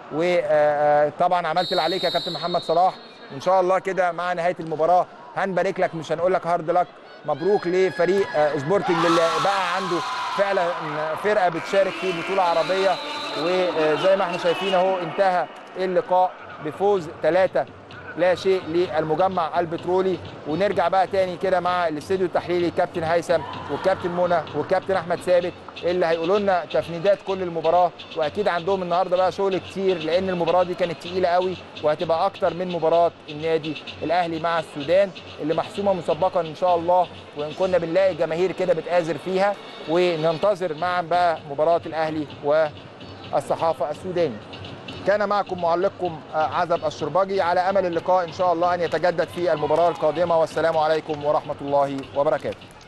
وطبعا عملت اللي عليك يا كابتن محمد صلاح، وان شاء الله كده مع نهايه المباراه هنبارك لك، مش هنقول لك هارد لك، مبروك لفريق سبورتنج اللي بقى عنده فعلا فرقه بتشارك في بطوله عربيه. وزي ما احنا شايفين اهو انتهى اللقاء بفوز 3-0 للمجمع البترولي. ونرجع بقى تاني كده مع الاستوديو التحليلي الكابتن هيثم والكابتن منى والكابتن احمد ثابت اللي هيقولوا لنا تفنيدات كل المباراه، واكيد عندهم النهارده بقى شغل كتير لان المباراه دي كانت تقيله قوي وهتبقى اكتر من مباراه النادي الاهلي مع السودان اللي محسومه مسبقا ان شاء الله، وان كنا بنلاقي جماهير كده بتآزر فيها. وننتظر معا بقى مباراه الاهلي والصحافه السوداني. كان معكم معلقكم عزب الشرباجي، على امل اللقاء ان شاء الله ان يتجدد في المباراه القادمه، والسلام عليكم ورحمه الله وبركاته.